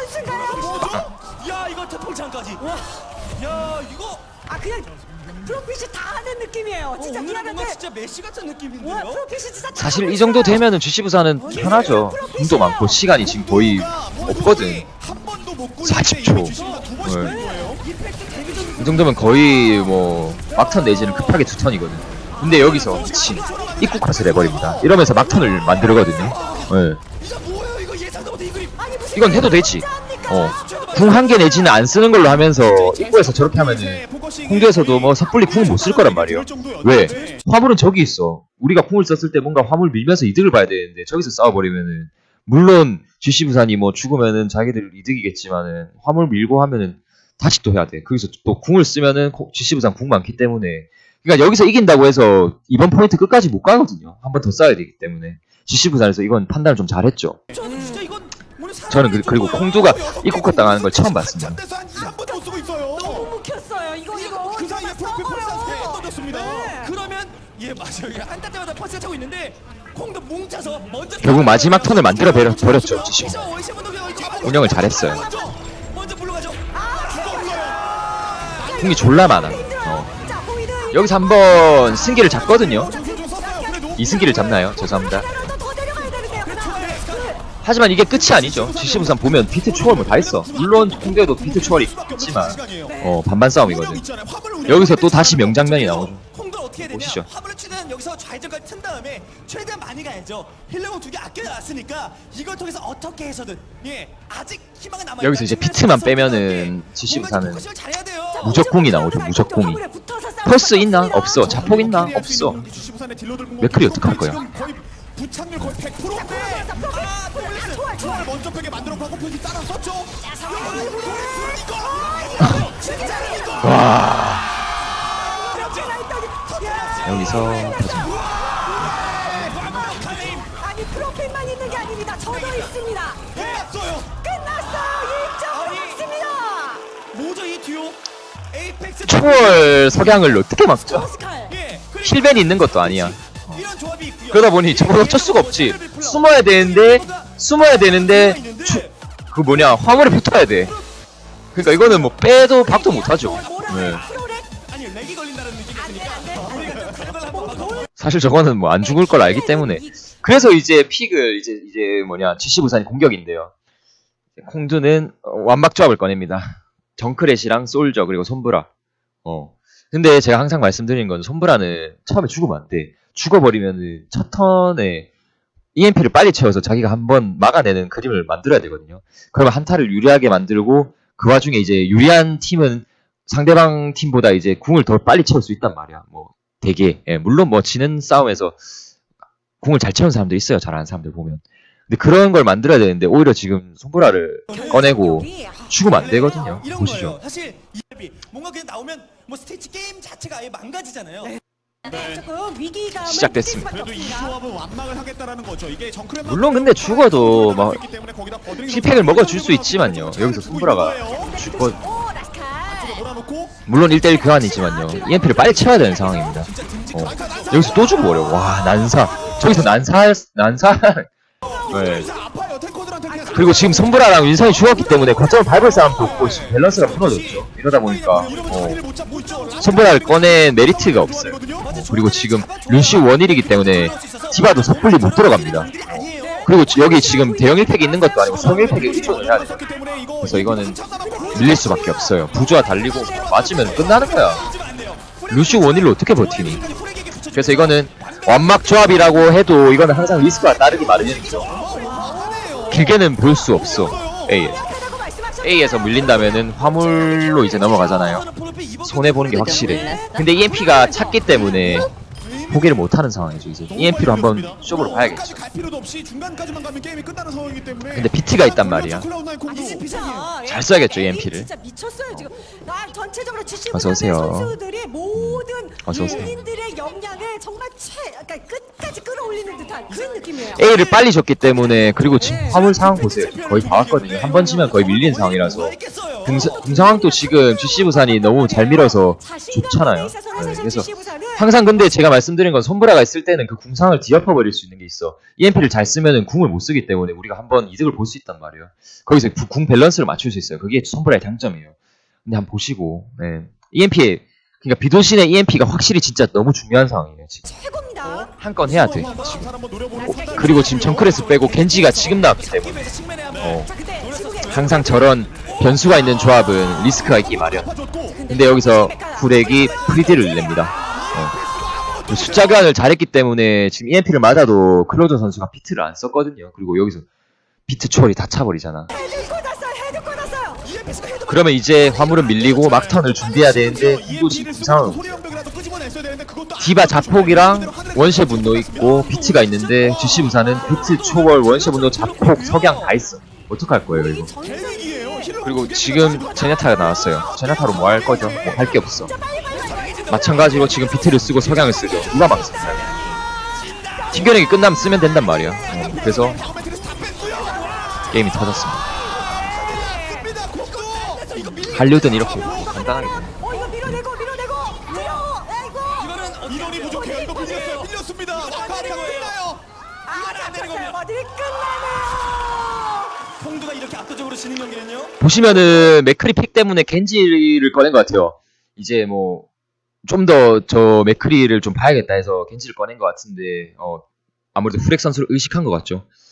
야 이거 태풍창까지. 야 이거 아 그냥 프로핏이 다 하는 느낌이에요. 진짜 어, 오늘은 뭔가 미안한데. 진짜 메시 같은 와 느낌인데요. 프로핏이 진짜 다 사실 하고 이 정도 있어요. 되면은 지씨 부산은 편하죠. 궁도 많고 시간이 지금 거의 없거든. 사십 초. 네. 이 정도면 거의 뭐 막턴 내지는 급하게 두 턴이거든. 근데 여기서 미친 입구 컷을 해버립니다. 이러면서 막턴을 만들거든요. 네. 이거 뭐예요 이거 예상도 못해 이 그림. 아니, 무슨 이건 해도 되지. 어. 궁 한 개 내지는 안 쓰는 걸로 하면서 입구에서 저렇게 하면은 홍두에서도 뭐 섣불리 궁을 못 쓸 거란 말이에요. 왜? 화물은 저기 있어. 우리가 궁을 썼을 때 뭔가 화물 밀면서 이득을 봐야 되는데 저기서 싸워버리면은 물론 지씨 부산이 뭐 죽으면은 자기들 이득이겠지만은 화물 밀고 하면은 다시 또 해야 돼. 거기서 또 궁을 쓰면은 지씨 부산 궁 많기 때문에 그러니까 여기서 이긴다고 해서 이번 포인트 끝까지 못 가거든요. 한 번 더 싸워야 되기 때문에 지씨 부산에서 이건 판단을 좀 잘했죠. 저는 진짜 이건 저는 그, 그리고 콩두가 입구 컷 당하는 걸 처음 봤습니다. 너무 묵혔어요. 이거 이거. 그 사이에 프로필 펄스가 던졌습니다. 네. 그러면 예 맞아요. 한타 때마다 퍼스가 차고 있는데 콩도 뭉쳐서 먼저 결국 마지막 턴을 만들어 버려, 버렸죠. 지금 운영을 운영을 잘했어요. 먼저 불러가죠. 궁이 졸라 많아. 어. 자 보이드. 여기서 한번 승기를 잡거든요. 이 승기를 잡나요? 죄송합니다. 더 내려가야 되는데요. 그다음에 하지만 이게 끝이 아니죠. 지씨 부산 보면 비트 초월 뭐 다 있어. 물론 홍대도 비트 초월이 있지만 어 반반 싸움이거든. 여기서 또 다시 명장면이 나오죠. 콩들 어떻게 되냐? 보시죠. 화물을 치는 여기서 좌회전까지 튼 다음에 최대한 많이 가야죠. 힐러공 두 개 아껴놨으니까 이걸 통해서 어떻게 해서든 예 아직 희망은 남아. 여기서 이제 비트만 빼면은 지씨 부산은 무적공이 나오죠. 무적공이. 퍼스 있나? 없어. 자폭 있나? 없어. 맥클이 어떡할 거야? 부착률 거의 백 퍼센트인데 아, 돌리스 초월 먼저 벽에 만들어 가고 표지 따라 썼죠. 와. 여기서 아니 프로필만 있는 게 아닙니다. 저도 있습니다. 끝났어요. 끝났어요. 일 점으로 막습니다. 뭐죠 이 듀오? 에이펙스 초월 석양을 어떻게 막죠? 오스칼. 예. 힐벤이 있는 것도 아니야. 이런 조합이 있고요. 그러다 보니 저건 어쩔 수가 없지. 숨어야 되는데 숨어야 되는데 추, 그 뭐냐 화물에 붙어야 돼. 그러니까 이거는 뭐 빼도 박도 못하죠. 네. 아니 렉이 걸린다는 느낌이 드니까 우리가 좀 다른 걸 한번 봐도 사실 저거는 뭐 안 죽을 걸 알기 때문에. 그래서 이제 픽을 이제 이제 뭐냐 지씨 부산이 공격인데요. 콩두는 완막 조합을 꺼냅니다. 정크렛이랑 솔저 그리고 손브라. 어. 근데 제가 항상 말씀드리는 건 손브라는 처음에 죽으면 안 돼. 죽어버리면 첫 턴에 이엠피를 빨리 채워서 자기가 한번 막아내는 그림을 만들어야 되거든요. 그러면 한타를 유리하게 만들고 그 와중에 이제 유리한 팀은 상대방 팀보다 이제 궁을 더 빨리 채울 수 있단 말이야. 뭐 되게 예, 물론 뭐 지는 싸움에서 궁을 잘 채우는 사람도 있어요. 잘하는 사람들 보면. 근데 그런 걸 만들어야 되는데 오히려 지금 손브라를 꺼내고 죽으면 안 되거든요. 이런 보시죠. 거예요. 사실 이 뭔가 그냥 나오면 뭐 스테이지 게임 자체가 아예 망가지잖아요. 네. 조금 위기감을 시작됐습니다. 느낄 수밖에 그래도 이 없습니다. 조합은 완막을 하겠다라는 거죠. 이게 정크랩 물론 근데 죽어도 막 힐팩을 먹어줄 수 있지만요. 여기서 손브라가 죽어 오 라스칼. 물론 일 대일 교환이지만요. 이엠피를 빨리 채워야 되는 상황입니다. 어. 여기서 또 죽어버려. 와 난사. 저기서 난사 난사. 네. 그리고 지금 손브라랑 윈선이 죽었기 때문에 거점을 밟을 사람도 없고 지금 밸런스가 무너졌죠. 이러다 보니까 어, 손브라를 꺼낸 메리트가 없어요. 어, 그리고 지금 루시우 원일이기 때문에 디바도 섣불리 못 들어갑니다. 어, 그리고 지- 여기 지금 대형 일 팩이 있는 것도 아니고 성 일 팩에 의존을 해야 돼요. 그래서 이거는 밀릴 수밖에 없어요. 부조화 달리고 맞으면 끝나는 거야. 루시우 원일로 어떻게 버티니? 그래서 이거는 완막 조합이라고 해도 이거는 항상 리스크가 따르기 마련이죠. 길게는 볼 수 없어. A에서. A에서 밀린다면은 화물로 이제 넘어가잖아요. 손해보는 게 확실해. 근데 이엠피가 찼기 때문에 포기를 못하는 상황이죠. 이제 이엠피로 한번 쇼부로 봐야겠죠. 근데 비트가 있단 말이야. 잘 써야겠죠, 이엠피를. 진짜 미쳤어요 지금. 아, 전체적으로 지씨 어서 오세요. 선수들이 모든 어서 오세요. 밀린들의 역량을 정말 최, 그러니까 끝까지 끌어올리는 듯한 그런 느낌이에요. A를 빨리 줬기 때문에 그리고 지금 화물 상황 보세요. 거의 다 왔거든요. 한 번 지면 거의 밀린 상황이라서. 궁, 궁 상황도 지금 지씨 부산이 너무 잘 밀어서 좋잖아요. 네, 그래서 항상 근데 제가 말씀드린 건 손브라가 있을 때는 그 궁상을 뒤엎어버릴 수 있는 게 있어. 이엠피를 잘 쓰면은 궁을 못 쓰기 때문에 우리가 한번 이득을 볼 수 있단 말이에요. 거기서 구- 궁 밸런스를 맞출 수 있어요. 그게 손브라의 장점이에요. 근데 한번 보시고, 네. 이엠피, 그러니까 비도신의 이엠피가 확실히 진짜 너무 중요한 상황이에요. 지금 최고입니다. 한 건 해야 돼. 지금. 그리고 지금 정크레스 빼고 겐지가 지금 나왔기 때문에 어, 자, 근데 지붕에 항상 저런 변수가 있는 조합은 리스크가 있기 마련. 근데 여기서 구렉이 프리딜을 냅니다. 어. 숫자 교환을 잘했기 때문에 지금 이엠피를 맞아도 클로저 선수가 비트를 안 썼거든요. 그리고 여기서 비트 초월이 다 차버리잖아. 헤드 꽂았어요. 헤드 꽂았어요. 그러면 이제 화물은 밀리고 막턴을 준비해야 되는데 이거 지금 이 상황은 디바 자폭이랑 원시의 분노 있고 비트가 있는데 지씨 부산은 비트 초월 원시의 분노 자폭 석양 다 있어. 어떡할 거예요 이거. 그리고 지금 제네타가 나왔어요. 제네타로 뭐 할 거죠? 뭐 할 게 없어. 마찬가지로 지금 비트를 쓰고 석양을 쓰죠. 누가 막습니까? 튕겨내기 끝나면 쓰면 된단 말이야. 어, 그래서 게임이 터졌습니다. 할리우드는 이렇게 간단하게 되네. 어 이거 밀어내고 밀어내고 밀어. 아이고. 이거는 이론이 부족해요. 이거 밀렸어요. 밀렸습니다. 와카가 끝나요. 아 잡혔어요. 어딜 끝나네요. 콩두가 이렇게 압도적으로 지는 경기는요. 보시면은 맥크리 픽 때문에 겐지를 꺼낸 것 같아요. 이제 뭐 좀 더 저 맥크리를 좀 봐야겠다 해서 겐지를 꺼낸 것 같은데 어 아무래도 후렉 선수를 의식한 것 같죠.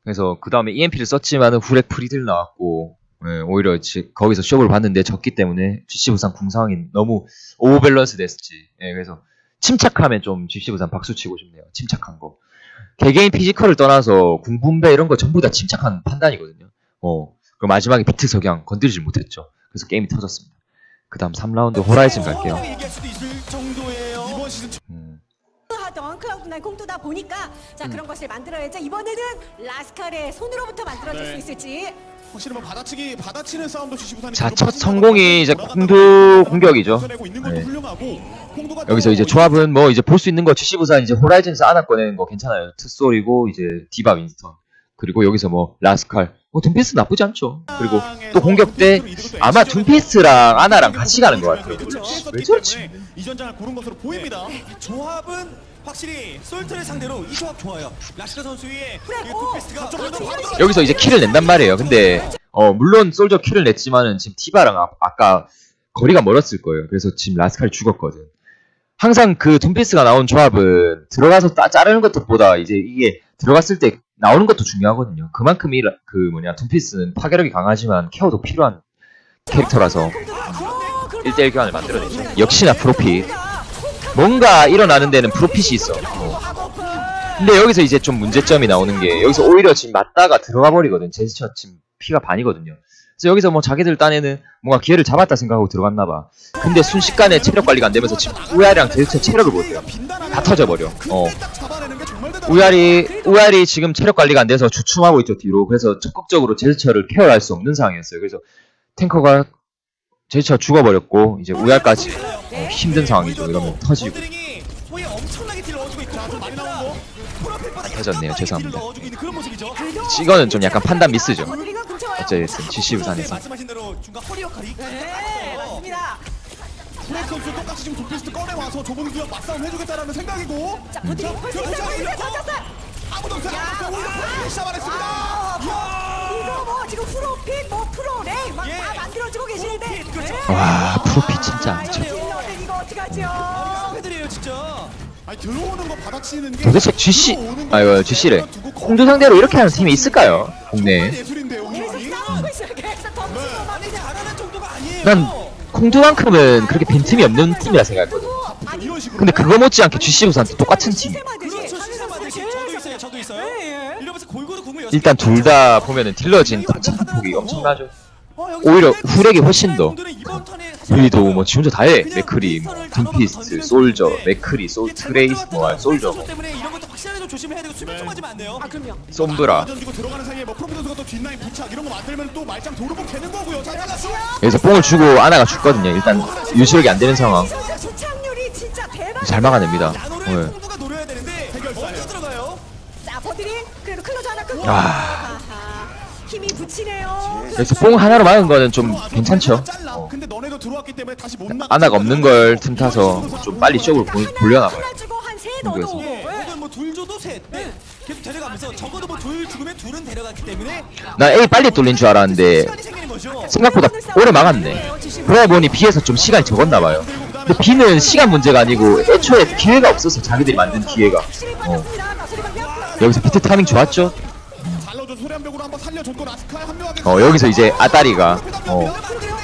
그래서 그 다음에 이엠피를 썼지만은 후렉 프리딜 나왔고, 예, 오히려 지, 거기서 쇼를 봤는데 졌기 때문에 지씨 부산 궁 상황이 너무 오버밸런스 됐지. 예, 그래서 침착하면 좀 지씨 부산 박수 치고 싶네요. 침착한 거. 개개인 피지컬을 떠나서 궁분배 이런 거 전부 다 침착한 판단이거든요. 어, 그 마지막에 비트 석양 건드리질 못했죠. 그래서 게임이 터졌습니다. 그 다음 삼 라운드 호라이즌 갈게요. 얘기할 수도 있을 정도예요. 이번 시즌 음. 하던 클라우드 나인 공투다 보니까 자 그런 것을 만들어야죠. 이번에는 라스칼의 손으로부터 만들어질 네. 수 있을지. 확실히 뭐 받아치기 받아치는 싸움도 지시 부산이 자, 첫 성공이 이제 콩두 공격이죠. 네. 여기서 이제 조합은 뭐 이제 볼 수 있는 거 지씨 부산 이제 호라이즌에서 안아 꺼내는 거 괜찮아요. 트솔이고 이제 디바 윈스턴. 그리고 여기서 뭐 라스칼. 뭐 둠피스 나쁘지 않죠. 그리고 또 공격 때 아마 둠피스랑 아나랑 같이 가는 것 같아요. 왜 저렇지? 이전장을 고른 것으로 보입니다. 조합은 확실히 솔트를 상대로 이 조합 좋아요. 라시카 선수의 이 오! 굿패스가 여기서 이제 킬을 낸단 말이에요. 근데 어 물론 솔저 킬을 냈지만은 지금 티바랑 아, 아까 거리가 멀었을 거예요. 그래서 지금 라스칼이 죽었거든. 항상 그 둠피스가 나온 조합은 들어가서 따, 자르는 것보다 이제 이게 들어갔을 때 나오는 것도 중요하거든요. 그만큼 이 그 뭐냐 둠피스는 파괴력이 강하지만 케어도 필요한 캐릭터라서 일 대일 교환을 만들어내죠. 역시나 프로핏. 뭔가 일어나는 데는 프로핏이 있어. 어. 근데 여기서 이제 좀 문제점이 나오는 게 여기서 오히려 지금 맞다가 들어가 버리거든. 제스처 지금 피가 반이거든요. 그래서 여기서 뭐 자기들 딴에는 뭔가 기회를 잡았다 생각하고 들어갔나 봐. 근데 순식간에 체력 관리가 안 되면서 지금 우야리랑 제스처 체력을 못 해요. 다 터져버려. 어. 우야리 우야리 지금 체력 관리가 안 돼서 주춤하고 있죠 뒤로. 그래서 적극적으로 제스처를 케어할 수 없는 상황이었어요. 그래서 탱커가 제스처 죽어버렸고 이제 우야까지 어, 힘든 상황이죠. 이러면 터지고. 터졌네요. 죄송합니다. 이거는 좀 약간 판단 미스죠. 어쨌든 지씨 부산에서. 말씀하신 대로 중간 허리 역할이 네, 맞습니다. 프렉 선수 똑같이 지금 도피스트 꺼내와서 좁은 구역 맞싸움 해주겠다라는 생각이고. 자, 버티기 벌써 이제 던졌어요. 아무도 생각했어요. 오히려 프렉이 시작했습니다. 이거 뭐 지금 프로핏, 뭐 프로레이 막 예. 다 만들어주고 계시는데. 네. 와 프로핏 진짜 아, 안 쳐. 딜러들 이거 어떡하죠? 패드래요 진짜. 아니 들어오는 거 받아치는 게 도대체 지씨 아유 지씨래. 콩두 상대로 이렇게 하는 팀이 있을까요? 국내에. 예술인데요. 계속 싸우고 있어요. 계속 던지고 막 아니 잘하는 정도가 아니에요. 난 콩두만큼은 그렇게 빈틈이 없는 팀이라 생각했거든. 이런 식으로 근데 그거 못지않게 지씨 부산도 똑같은 팀. 그렇죠. 시세마듯이 저도 있어요. 저도 있어요. 네. 이러면서 골고루 공을 일단 둘 다 보면은 딜러진 탄폭이 엄청나죠. 오히려 후렉이 훨씬 더. 우리도 뭐 지 혼자 다 해. 맥크리, 뭐 둠피스트, 솔저, 맥크리, 솔 트레이스, 뭐 솔저, 뭐 때문에 이런 것도 확실하게 좀 조심해야 되고 수면 좀 맞으면 안 돼요. 아 그럼요. 솜브라. 던지고 들어가는 사이에 뭐 프로필 선수가 또 뒷라인 부착 이런 거 만들면 또 말짱 도루묵 되는 거고요. 자, 잘랐어. 여기서 뽕을 주고 아나가 죽거든요. 일단 유지력이 안 되는 상황. 이 선수 주착률이 진짜 대박. 잘 막아냅니다. 나노를 오늘. 콩두가 노려야 되는데 먼저 들어가요. 자, 버티리 그래도 클로즈 하나 끊고. 아. 아하. 힘이 붙이네요. 여기서 뽕 하나로 막은 거는 좀 괜찮죠. 어. 근데 너네도 들어왔기 때문에 다시 못 나가. 아나가 없는 걸 틈타서 좀 빨리 쪽으로 돌려놔봐요. 하나 주고 한세 그래서. 넣어도. 예, 혹은 뭐둘 줘도 셋. 네. 계속 데려가면서 적어도 뭐 둘 죽으면 둘은 데려갔기 때문에 나 A 빨리 뚫린 줄 알았는데 시간이 생기는 거죠. 생각보다 오래 막았네. 그러다 보니 B에서 좀 시간이 적었나봐요. 근데 B는 시간 문제가 아니고 애초에 기회가 없어서 자기들이 만든 기회가. 어. 여기서 비트 타이밍 좋았죠? 잘라줘 소리 한 벽으로 한번 살려줬고 라스칼 합류하게. 어 여기서 이제 아따리가 어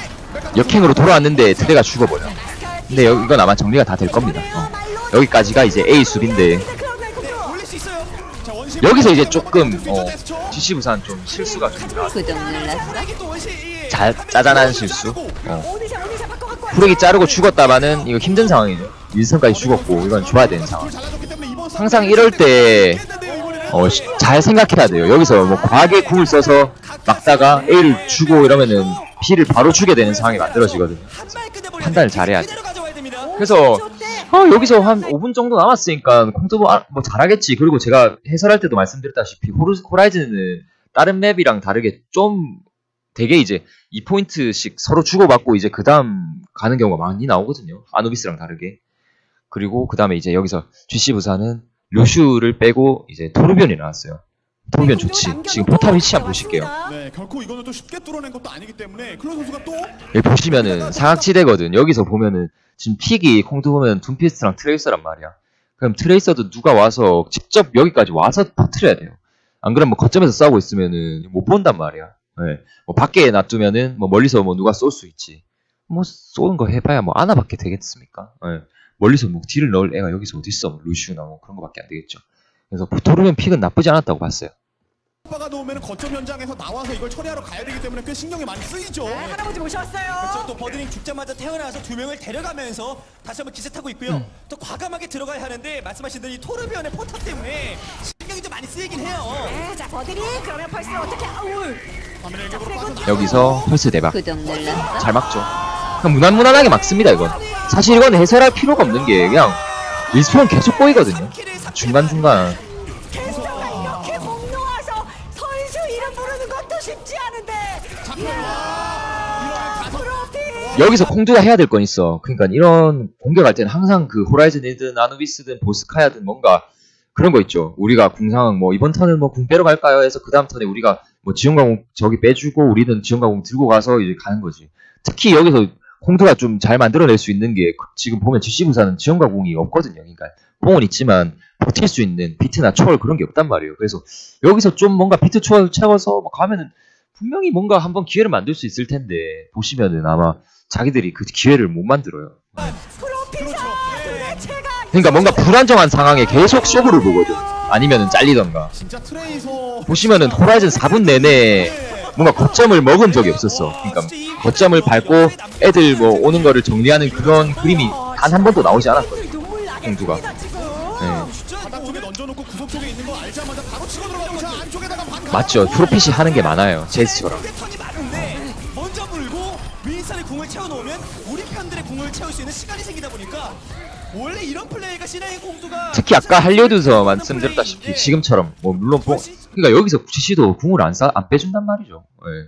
역행으로 돌아왔는데 드레가 죽어버려. 근데 여기 이건 아마 정리가 다 될 겁니다. 어. 여기까지가 이제 A 수비인데 올릴 수 있어요. 자, 원심 여기서 이제 조금 어 지씨 부산 좀 실수가 좀 나왔어요. 구독 눌렀어? 이게 또 원시 예. 자, 짜잔한 실수. 어. 오니샤 오니샤 바꿔 갖고. 후렉이 자르고 죽었다마는 이거 힘든 상황이죠. 윈스턴까지 죽었고 이건 좋아야 되는 상황. 잘라줬기 때문에 이번 싸움 항상 이럴 때 어, 시- 잘 생각해야 돼요. 여기서 뭐 과하게 궁을 써서 막다가 A를 주고 이러면은 B를 바로 주게 되는 상황이 만들어지거든요. 한발 끝내버리는데 판단을 잘해야 돼. 그대로 가져와야 됩니다. 그래서 어, 여기서 한 오 분 정도 남았으니까 콩두보 아, 뭐 잘하겠지. 그리고 제가 해설할 때도 말씀드렸다시피 호르, 호라이즌은 다른 맵이랑 다르게 좀 되게 이제 이 포인트씩 서로 주고받고 이제 그 다음 가는 경우가 많이 나오거든요. 아누비스랑 다르게. 그리고 그 다음에 이제 여기서 지씨 부산은 루슈를 빼고 이제 토르비온이 나왔어요. 토르비온 좋지. 지금 포탑 위치 한번 보실게요. 네, 결코 이거는 또 쉽게 뚫어낸 것도 아니기 때문에 클로 선수가 또 여기 보시면은 사각지대거든. 여기서 보면은 지금 픽이 콩두 보면 둠피스트랑 트레이서란 말이야. 그럼 트레이서도 누가 와서 직접 여기까지 와서 터트려야 돼요. 안 그러면 뭐 거점에서 싸우고 있으면은 못 본단 말이야. 예. 뭐 밖에 놔두면은 뭐 멀리서 뭐 누가 쏠 수 있지. 뭐 쏘는 거 해봐야 뭐 아나밖에 되겠습니까? 예. 멀리서 뭐 딜을 넣을 애가 여기서 어디 있어? 뭐 루시우나 뭐 그런 거밖에 안 되겠죠. 그래서 토르비온 픽은 나쁘지 않았다고 봤어요. 오빠가 놓으면 거점 현장에서 나와서 이걸 처리하러 가야 되기 때문에 꽤 신경이 많이 쓰이죠. 네, 할아버지 모셨어요. 그렇죠. 또 버드닝 죽자마자 태어나서 두 명을 데려가면서 다시 한번 기세 타고 있고요. 음. 또 과감하게 들어가야 하는데 말씀하신 대로 이 토르비언의 포탑 때문에 신경이 좀 많이 쓰이긴 해요. 네, 자 버들이 그러면 펄스를 어떻게? 아우. 화면을 일부러 그리고 빠져 여기서 펄스 대박. 구독 눌렀어? 잘 막죠. 그냥 무난무난하게 막습니다 이건. 사실 이건 해설할 필요가 없는 게 그냥 리스폰 계속 보이거든요. 중간중간. 캐스터가 이렇게 목 놓아서 선수 이름 부르는 것도 쉽지 않은데. 이야, 프로필. 여기서 콩두가 해야 될 건 있어. 그러니까 이런 공격할 때는 항상 그 호라이즌이든 아누비스든 보스카야든 뭔가 그런 거 있죠. 우리가 궁상황 뭐 이번 턴은 뭐 궁 빼러 갈까요? 해서 그 다음 턴에 우리가 뭐 지원가공 저기 빼주고 우리는 지원가공 들고 가서 이제 가는 거지. 특히 여기서 콩두가 좀 잘 만들어낼 수 있는 게 지금 보면 지씨부사는 지원가공이 없거든요. 그러니까 뽕은 있지만 버틸 수 있는 비트나 초월 그런 게 없단 말이에요. 그래서 여기서 좀 뭔가 비트 초월 채워서 뭐 가면은 분명히 뭔가 한번 기회를 만들 수 있을 텐데 보시면은 아마 자기들이 그 기회를 못 만들어요. 프로필사 도대체가. 그러니까 뭔가 불안정한 상황에 계속 쇼부를 보거든. 아니면은 잘리던가. 진짜 트레이서 보시면은 호라이즌 사 분 내내 뭔가 거점을 먹은 적이 없었어. 그러니까 거점을 밟고 애들 뭐 오는 거를 정리하는 그런 그림이 단 한 번도 나오지 않았거든요. 눈물 콩두가. 나겠습니다 지금. 네. 바닥 쪽에 던져놓고 구석 쪽에 있는 거 알자마자 바로 치고 들어가고 자 안쪽에다가 반 맞죠. 프로핏이 하는 게 많아요. 제스처럼. 턴이 많은데 먼저 물고 윈스턴의 궁을 채워놓으면 우리 편들의 궁을 채울 수 있는 시간이 생기다 보니까 원래 이런 플레이가 시나의 공두가 특히 아까 할리우드에서 말씀드렸다시피 지금처럼 뭐 물론 뽕 그러니까 여기서 지씨도 궁을 안, 싸, 안 빼준단 말이죠. 예.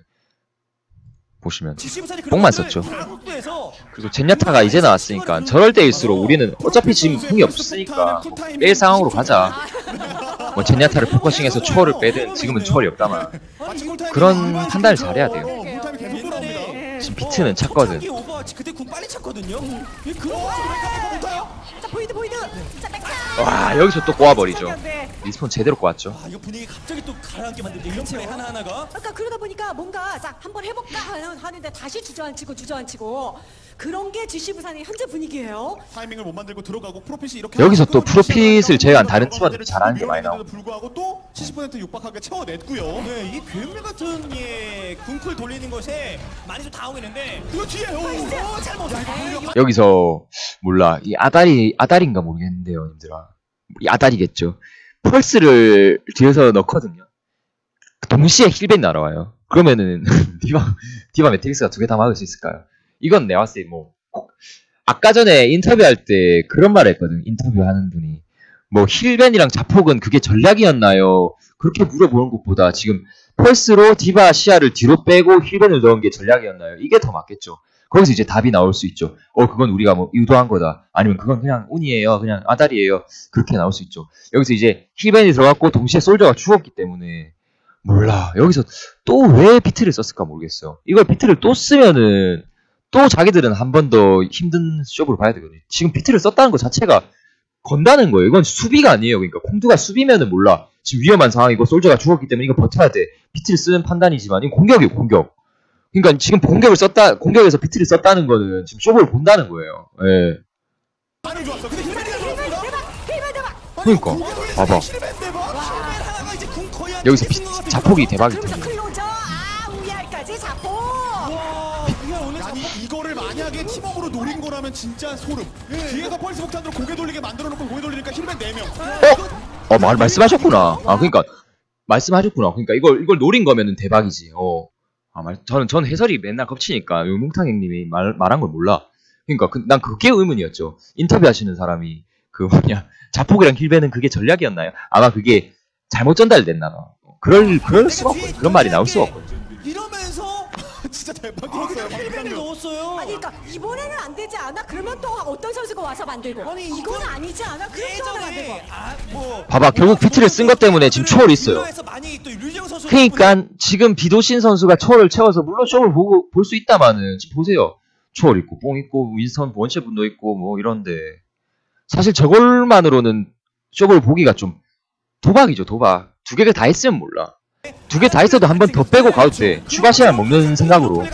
보시면 뽕만 썼죠. 그리고 젠야타가 이제 나왔으니까 저럴 때일수록 우리는 어차피 지금 궁이 없으니까 뭐 뺄 상황으로 가자. 뭐 젠야타를 포커싱해서 초월을 빼든 지금은 초월이 없다만 그런 판단을 잘해야 돼요. 쿨타임이 계속 돌아옵니다. 지금 비트는 찼거든. 그때 궁 빨리 찼거든요. 이 그런 식으로 못해요. 자 보이드 보이드. 자 백차. 와 여기서 또 꼬아버리죠. 네. 리스폰 제대로 꼬았죠. 아 이거 분위기 갑자기 또 가라앉게 만들죠. 이런 플레이 하나 하나가. 그러니까 그러다 보니까 뭔가 자 한번 해볼까 하는- 하는데 다시 주저앉히고 주저앉히고 그런 게 지씨 부산의 현재 분위기예요. 타이밍을 못 만들고 들어가고 프로핏이 이렇게 여기서 또 하고 프로핏을 제외한 다른 여러 팀원들이 가지를 잘하는 게 많이 밀어내는데도 나오고. 불구하고 또 칠십 퍼센트 육박하게 채워냈고요. 네, 이 괴물 같은 예 궁쿨 돌리는 것에 많이 좀 당황했는데 이거 뒤에 오, 잘못. 여기서 몰라 이 아다리 아다리인가 모르겠는데요, 님들아. 이 아다리겠죠. 펄스를 뒤에서 넣거든요. 동시에 힐벤 날아와요. 그러면은 디바 디바 매트릭스가 두 개 다 막을 수 있을까요? 이건 내가 봤을 때 뭐 아까 전에 인터뷰할 때 그런 말을 했거든. 인터뷰하는 분이 뭐 힐벤이랑 자폭은 그게 전략이었나요? 그렇게 물어보는 것보다 지금 펄스로 디바 시야를 뒤로 빼고 힐벤을 넣은 게 전략이었나요? 이게 더 맞겠죠. 거기서 이제 답이 나올 수 있죠. 어 그건 우리가 뭐 의도한 거다. 아니면 그건 그냥 운이에요. 그냥 아다리예요. 그렇게 나올 수 있죠. 여기서 이제 힐벤이 들어갔고 동시에 솔저가 죽었기 때문에 몰라. 여기서 또 왜 비트를 썼을까 모르겠어요. 이걸 비트를 또 쓰면은 또 자기들은 한 번 더 힘든 쇼부를 봐야 되거든요. 지금 비트를 썼다는 것 자체가 건다는 거예요. 이건 수비가 아니에요. 그러니까 콩두가 수비면은 몰라. 지금 위험한 상황이고 솔저가 죽었기 때문에 이거 버텨야 돼. 비트를 쓰는 판단이지만 이건 공격이에요. 공격. 그러니까 지금 공격을 썼다, 공격에서 비트를 썼다는 거는 지금 쇼부를 본다는 거예요. 예. 많이 좋았어. 근데 힐벤이 대박 들어왔습니다. 대박 대박. 그러니까 봐봐. 여기서 비, 자폭이 대박이 그러면서 되네. 클로저 아 우야까지 잡고. 아니 이거를 만약에 팀워크로 노린 거라면 진짜 소름. 뒤에서 펄스 폭탄으로 고개 돌리게 만들어놓고 고개 돌리니까 힐벤 네 명. 어? 어, 말, 말씀하셨구나. 아, 그러니까 말씀하셨구나. 그러니까 이걸 이걸 노린 거면은 대박이지. 어. 아, 말, 저는 전 해설이 맨날 겹치니까 용몽탕 형님이 말 말한 걸 몰라. 그러니까 그, 난 그게 의문이었죠. 인터뷰하시는 사람이 그 뭐냐 자폭이랑 힐벤은 그게 전략이었나요? 아마 그게 잘못 전달됐나 봐. 그럴 그럴 수가 없거든. 그런 말이 나올 수가 없거든. 이러면서 진짜 대박이었어요. 힐벤을 넣었어요. 아니 그러니까 이번에는 안 되지 않아? 그러면 또 어떤 선수가 와서 만들고. 아니, 이건 이건 아니지 않아? 그렇게 하면 안 되고. 예전에 아뭐 봐봐, 결국 비트를 쓴 것 때문에 지금 초월이 있어요. 그러니까 지금 비도신 선수가 초월을 채워서 물론 쇼를 보고 볼 수 있다마는 지금 보세요. 초월 있고 뽕 있고 윈스턴 원체 분도 있고 뭐 이런데 사실 저걸만으로는 쇼를 보기가 좀 도박이죠, 도박. 두 개를 다 했으면 몰라. 두 개 다 했어도 한 번 더 빼고 가도 돼. 추가 시간 먹는 생각으로.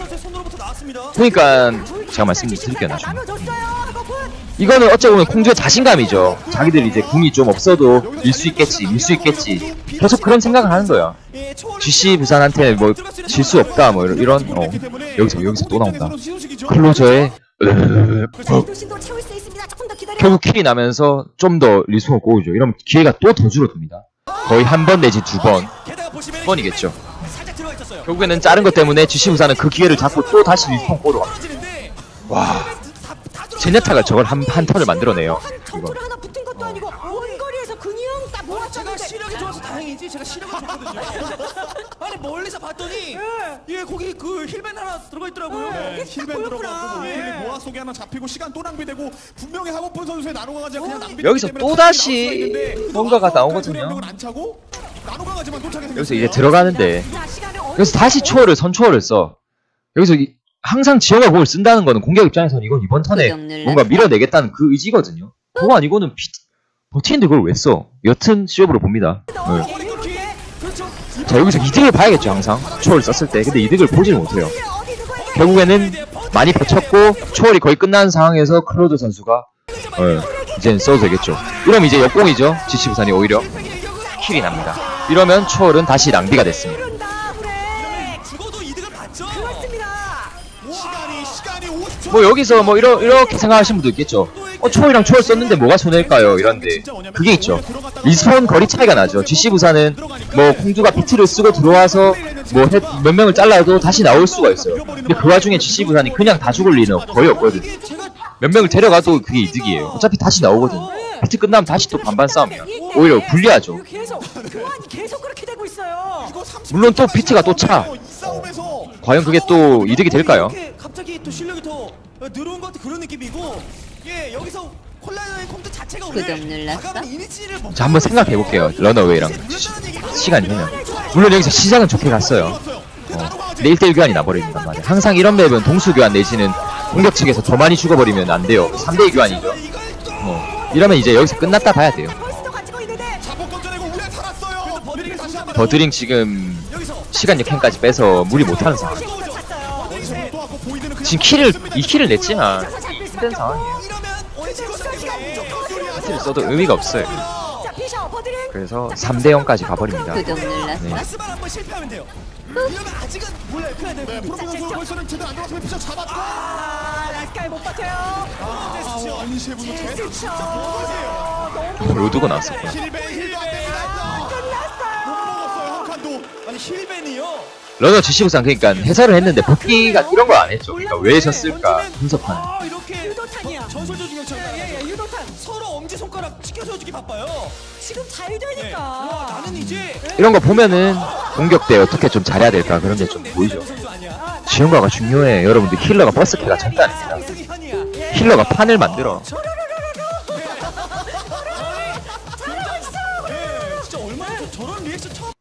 그러니까 제가 말씀드릴게요 나중에. 이거는 어찌 보면 콩주의 자신감이죠. 자기들이 이제 궁이 좀 없어도 밀 수 있겠지, 밀 수 있겠지. 계속 그런 생각을 하는 거야. 지씨 부산한테 뭐 질 수 없다 뭐 이런. 어 여기서 여기서 또 나온다. 클로저의 결국 킬이 나면서 좀 더 리스크가 꼬이죠. 이러면 기회가 또 더 줄어듭니다. 거의 한 번 내지 두 번. 두 번이겠죠. 결국에는 자른 것 때문에 지씨 부산은 그 기회를 잡고 또 다시 리스폰 꼬로 갑니다. 와. 제냐타가 저걸 한, 한 턴을 만들어내요. 전투를 하나 붙은 것도 아니고 원거리에서 그냥 딱 제가 모았잖아요. 시력이 좋아서 다행이지. 제가 시력이 좋거든요. 아니 멀리서 봤더니 예 거기 그 힐밴 하나 들어가 있더라고요. 네, 힐밴 들어가고 뭐 예. 모아 속에 하나 잡히고 시간 또 낭비되고 분명히 하고픈 선수의 나노강아지 그냥 낭비. 여기서 또 다시 뭔가가 나오거든요. 안 차고 나노강아지만 도착해 생겼어요. 여기서 이제 들어가는데 여기서 다시 초월을 선초월을 써. 여기서 이, 항상 지형과 공을 쓴다는 거는 공격 입장에서는 이건 이번 턴에 뭔가 밀어내겠다는 그 의지거든요. 그거 아니고는 피, 버티는데 그걸 왜 써? 여튼 시업으로 봅니다. 네. 자 여기서 이득을 봐야겠죠 항상 초월 썼을 때. 근데 이득을 보질 못해요. 결국에는 많이 버텼고 초월이 거의 끝난 상황에서 클로저 선수가 네, 이제는 써도 되겠죠. 이러면 이제 역공이죠. 지씨 부산이 오히려 킬이 납니다. 이러면 초월은 다시 낭비가 됐습니다. 죽어도 이득을 봤죠. 시간이 시간이 오십 초. 뭐 여기서 뭐 이러, 이렇게 생각하시는 분도 있겠죠. 어 초월이랑 초월 썼는데 뭐가 손해일까요? 이런데 그게 있죠. 리스폰 거리 차이가 나죠. 지씨 부산은 뭐 콩두가 비트를 쓰고 들어와서 뭐 몇 명을 잘라도 다시 나올 수가 있어요. 근데 그 와중에 지씨 부산이 그냥 다 죽을 리는 거의 없거든. 몇 명을 데려가도 그게 이득이에요. 어차피 다시 나오거든. 비트 끝나면 다시 또 반반 싸움이야. 오히려 불리하죠. 계속 교환이 계속 그렇게 되고 있어요. 물론 또 비트가 또 차. 과연 그게 또 이득이 될까요? 갑자기 또 실력이 더 늘어온 것 같은 그런 느낌이고, 예 여기서 콜라의 컴퓨터 자체가 오늘 구독 눌렀어? 다가가는 이니시를 못 자 한번 생각해 볼게요. 러너웨이랑 시간이 되면. 물론 여기서 시작은 좋게 갔어요. 어, 근데 일 대 일 교환이 나버린단 말이에요. 항상 이런 맵은 동수 교환 내지는 공격 측에서 더 많이 죽어버리면 안 돼요. 삼 대 이 교환이죠. 어, 이러면 이제 여기서 끝났다 봐야 돼요. 버드링 지금 시간 역행까지 빼서 무리 못하는 상황. 지금 킬을 이 킬을 냈지만 힘든 상황이에요. 킬을 써도 의미가 없어요. 그래서 삼 대 영까지 가버립니다. 구독 눌렀어? 네. 라스만 한번 실패하면 돼요. 이러면 아직은 몰라요. 그래야 돼요. 네, 프로필 선수 벌써는 제대로 안 들어갔으면 피셔 잡았고. 아, 라스칼 못 버텨요. 아, 안시의 분노 제 진짜. 로드가 나왔었구나. 힐벤 힐도 안 됩니다. 못 먹었어요 한 칸도. 아니 힐벤이요. 러너 지씨 부산 그러니까 해설을 했는데 복귀가 이런 걸 안 했죠. 그러니까 왜 졌을까 분석하는. 아 이렇게 유도탄이야. 전설조 중력처럼 예, 예, 유도탄. 서로 엄지 손가락 치켜줘주기 바빠요. 지금 잘 네. 되니까. 와 나는 이제 이런 거 보면은 공격 때 어떻게 좀 잘해야 될까 그런 게 좀 보이죠. 선수 아니야. 지원가가 중요해. 여러분들 힐러가 버스캐가 절단입니다. 이승이 현이야. 힐러가 판을 만들어. 네, 진짜 얼마나 저- 저런 리액션 처음.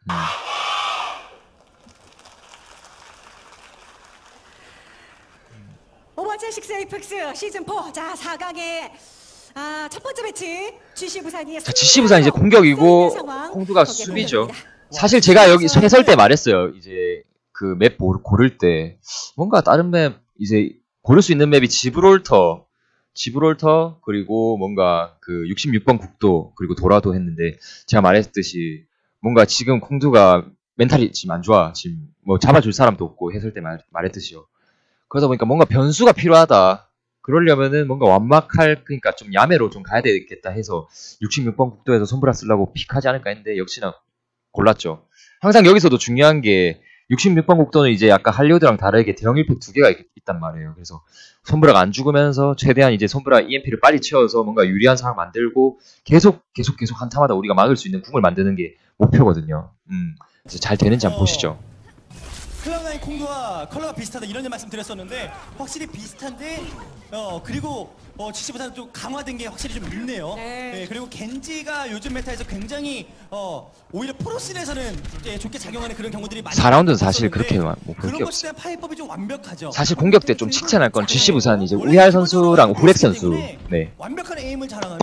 오버워치 식스 에이펙스 시즌 사. 자, 사 강의 아, 첫 번째 매치 지씨 부산이 자, 지씨 부산 이제 공격이고 콩두가 수비죠. 사실 제가 여기 해설 때 말했어요. 이제 그 맵 고를 때 뭔가 다른 맵 이제 고를 수 있는 맵이 지브롤터, 지브롤터 그리고 뭔가 그 육십육 번 국도 그리고 도라도 했는데 제가 말했듯이 뭔가 지금 콩두가 멘탈이 지금 안 좋아. 지금 뭐 잡아줄 사람도 없고 해설 때 말, 말했듯이요. 그러다 보니까 뭔가 변수가 필요하다. 그러려면은 뭔가 완막할 그러니까 좀 야매로 좀 가야 되겠다 해서 육십육 번 국도에서 손브라 쓰려고 픽하지 않을까 했는데 역시나 골랐죠. 항상 여기서도 중요한 게 육십육 번 국도는 이제 약간 할리우드랑 다르게 대형 일 팩 두 개가 있, 있단 말이에요. 그래서 손브라가 안 죽으면서 최대한 이제 손브라 이엠피를 빨리 채워서 뭔가 유리한 상황 만들고 계속 계속 계속 한타마다 우리가 막을 수 있는 궁을 만드는 게 목표거든요. 음, 이제 잘 되는지 한번 보시죠. 클라우나인 콩두와 컬러가 비슷하다 이런 말씀 드렸었는데 확실히 비슷한데 어 그리고 어 지씨보다는 좀 강화된 게 확실히 좀 있네요. 네. 네, 그리고 겐지가 요즘 메타에서 굉장히 어 오히려 프로씬에서는 예, 좋게 작용하는 그런 경우들이 많이 사 라운드는 사실 있었는데 그렇게 뭐 볼 그런 게 것에 없어요. 대한 파이법이 좀 완벽하죠. 사실 공격 때 좀 칭찬할 건 지씨 부산 이제 우이알 선수랑 후렉 선수 네 완벽한 에임을 자랑하면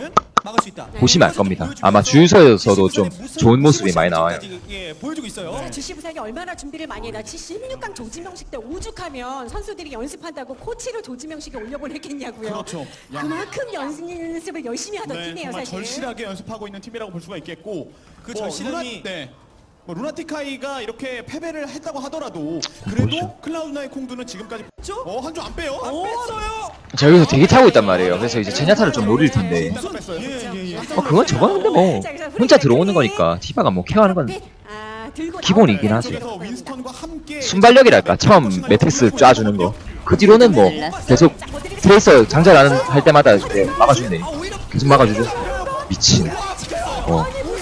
막을 수 있다. 보시면 알 겁니다. 아마 주유소에서도 좀 좋은 모습이 많이 나와요. 예, 보여주고 있어요. 네, 지씨 부산이 얼마나 준비를 많이 했나. 십육 강 조지명식 때 오죽하면 선수들이 연습한다고 코치를 조지명식에 올려보냈겠냐고요. 그렇죠. 야. 그만큼 연습을 열심히 하던 네, 팀이에요, 정말 사실. 절실하게 연습하고 있는 팀이라고 볼 수가 있겠고 그 뭐 절실함이- 루나, 네. 뭐 루나티카이가 이렇게 패배를 했다고 하더라도 그래도 그렇죠. 클라우드나의 콩두는 지금까지 어, 한 줄 안 빼요. 안 오, 뺐어요. 자, 여기서 대기 타고 있단 말이에요. 그래서 이제 제냐타를 좀 노릴 텐데. 일단 뺐어요. 예, 예, 예. 어, 그건 저건 근데 뭐 혼자 들어오는 거니까 티바가 뭐 케어하는 건 아, 들고 기본이긴 나오는 하지. 쪽에서 윈스턴과 함께 순발력이랄까. 처음 매트릭스 쫙주는 거. 그 뒤로는 뭐 계속 트레이서 장전하는 할 때마다 이제 막아주네. 계속 막아주죠. 미친. 어,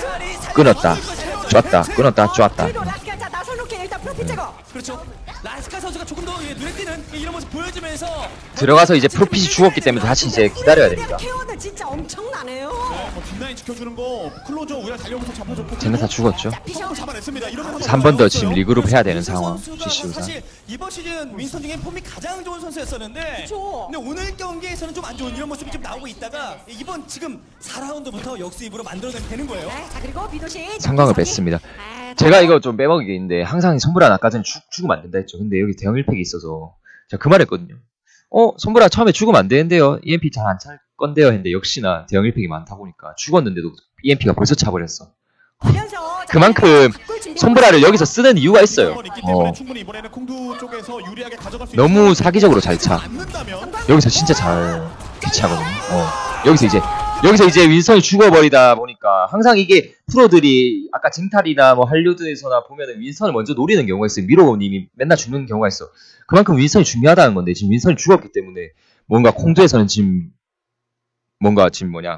끊었다. 쪼았다. 끊었다. 쪼았다. 그리고 라스카 자 나서놓게 일단 프로필 제거. 그렇죠. 라스카 선수가 조금 더 예, 눈에 띄는 예, 이런 모습 보여주면서 들어가서 이제 프로핏이 죽었기 때문에 다시 이제 기다려야 됩니다. 케어는 진짜 엄청나네요. 뭐 뒷라인 지켜주는 거 클로저 우리가 달려오면서 잡아줬고 제냐타 죽었죠. 피셔 잡아냈습니다. 이러면 한 번 더 지금 리그룹 해야 되는 윈스턴 상황. 선수가 지시 우산. 사실 이번 시즌 윈스턴 중에 폼이 가장 좋은 선수였었는데 그쵸. 근데 오늘 경기에서는 좀 안 좋은 이런 모습이 좀 나오고 있다가 이번 지금 사 라운드부터 역수입으로 만들어내면 되는 거예요. 네, 자 그리고 비도시 상강을 뺐습니다. 아, 제가 이거 좀 빼먹은 게 있는데 항상 손브라 아까 전에 죽, 죽으면 안 된다 했죠. 근데 여기 대형 일 팩이 있어서 제가 그 말 했거든요. 어? 손브라 처음에 죽으면 안 되는데요. 이엠피 잘 안 찰 건데요 했는데 역시나 대형 일 팩이 많다 보니까 죽었는데도 이엠피가 벌써 차버렸어. 하면서 그만큼 손브라를 여기서 쓰는 이유가 있어요. 있기 때문에 어, 충분히 이번에는 콩두 쪽에서 유리하게 가져갈 수 너무 있는 사기적으로 잘 차. 맞는다면 여기서 진짜 잘 캐치하거든요. 어. 여기서 이제 여기서 이제 윈선이 죽어버리다 보니까 항상 이게 프로들이 아까 징탈이나 뭐 할리우드에서나 보면은 윈선을 먼저 노리는 경우가 있어요. 미로님이 맨날 죽는 경우가 있어. 그만큼 윈선이 중요하다는 건데 지금 윈선이 죽었기 때문에 뭔가 콩두에서는 지금 뭔가 지금 뭐냐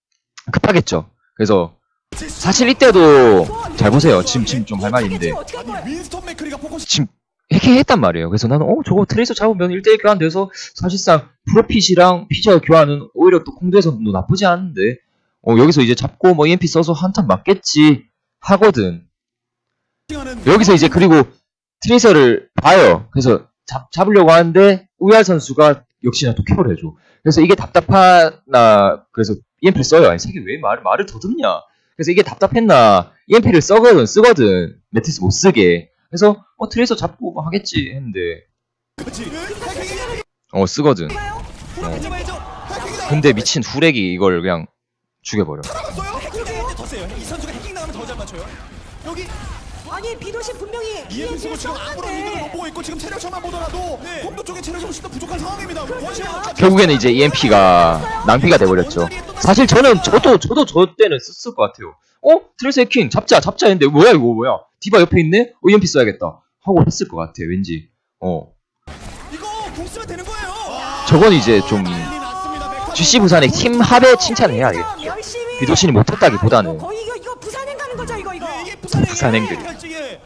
급하겠죠. 그래서 사실 이때도 잘 보세요. 지금 지금 좀 할 말이 있는데 어떻게 할 거예요? 아니 윈스턴 맥크리가 포커스 지금 해킹했단 말이에요. 그래서 나는 어 저거 트레이서 잡으면 일 대일 교환돼서 사실상 프로핏이랑 피저 교환은 오히려 또 콩두에서도 나쁘지 않은데 어 여기서 이제 잡고 뭐 이엠피 써서 한탄 맞겠지 하거든. 하는 여기서 이제 그리고 트레이서를 봐요. 그래서 잡, 잡으려고 하는데 우얄 선수가 역시나 또 캡을 해줘. 그래서 이게 답답하나 그래서 이엠피를 써요. 아니 새끼 왜 말, 말을 더듬냐. 그래서 이게 답답했나 이엠피를 써거든 쓰거든 매트리스 못 쓰게. 그래서 어 트레이서 잡고 뭐 하겠지 했는데 거지. 어 쓰거든. 프로필 잡아야죠. 근데 미친 후렉이 이걸 그냥 죽여버려. 해킹 당할 때더 세요. 이 선수가 해킹 당하면 더 잘 맞춰요. 여기 아니 비도시 분명히 이엠피 쓰고 지금 아무런 이득을 못 보고 있고 지금 체력차만 보더라도 네. 콩두 쪽에 체력이 훨씬 더 부족한 상황입니다. 원시가 결국에는 이제 이엠피가 낭비가 돼버렸죠. 사실 저는 저도 저도 저 때는 썼을 것 같아요. 어 트레이서 해킹 잡자 잡자 했는데 뭐야 이거 뭐야 디바 옆에 있네? 어 이엠피 써야겠다 하고 했을 것 같아 왠지. 어 이거 공 쓰면 되는 거예요. 저건 이제 좀 난리 났습니다. 백화- 지씨 부산의 팀 합의 칭찬을 해야 돼. 열심히 비도신이 못했다기보다는 거의 이거 이거 부산행 가는 거죠 이거 이거. 네, 이게 부산의 부산 행들. 결정에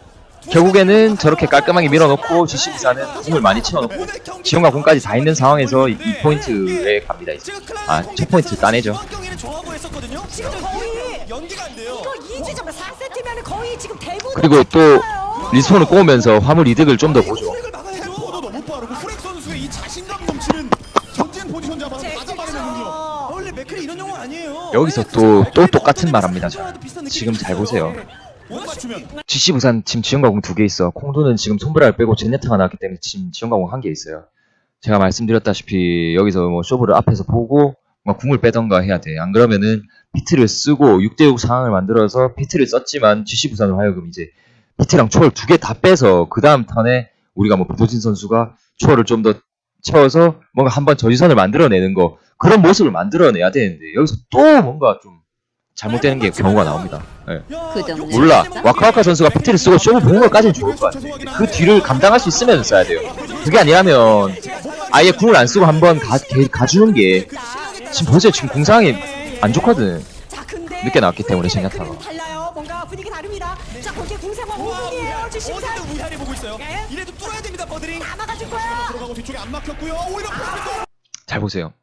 결국에는 저렇게 깔끔하게 밀어넣고 지씨 부산은 공을 많이 채워넣고 지원과 공까지 다 있는 상황에서 이 포인트에 갑니다 이제. 아, 첫 포인트 따내죠. 이번 경기는 좋아하고 했었거든요. 지금 진짜 거의 연기가 안 돼요. 이거 이 주 전에 사 세트면은 거의 지금 대부분 그리고 또 리스폰을 꼬으면서 화물 이득을 좀 더 보죠. 프렉을 막아야죠. 템포도 너무 빠르고 프렉 선수의 이 자신감 넘치는 전진 포지션 잡아 맞아버리는 능력. 원래 맥클이 이런 영화 아니에요. 여기서 또 또 똑같은 말 합니다. 저. 지금 잘 보세요. 못 맞추면 지씨 부산 지금 지원가공 두 개 있어. 콩두는 지금 손브라를 빼고 제네타가 나왔기 때문에 지금 지원가공 한 개 있어요. 제가 말씀드렸다시피 여기서 뭐 쇼브를 앞에서 보고 뭐 궁을 빼던가 해야 돼. 안 그러면은 비트를 쓰고 육 대 육 상황을 만들어서 비트를 썼지만 지씨 부산으로 하여금 이제 비트랑 초월 두 개 다 빼서 그 다음 턴에 우리가 뭐 부도진 선수가 초월을 좀 더 채워서 뭔가 한번 저지선을 만들어내는 거 그런 모습을 만들어내야 되는데 여기서 또 뭔가 좀 잘못되는 게 경우가 나옵니다. 예. 그 정도. 몰라. 와카와카 선수가 피트를 쓰고 쇼부 보는 것까지는 좋을 것 같아. 그 뒤를 감당할 수 있으면 써야 돼요. 그게 아니라면 아예 궁을 안 쓰고 한번 가, 개- 가주는 게 지금 벌써 지금 공상이 안 좋거든. 자, 근데 늦게 나왔기 때문에 제냐타가. 달라요. 뭔가 분위기 다릅니다. 자, 거기에 공세와 오분이에요. 주심사. 어디도 무리하게 보고 있어요. 네. 이래도 뚫어야 됩니다. 버드링. 다 막아줄 거야. 들어가고 뒤쪽에 안 막혔고요. 오히려 프로필도 잘 보세요.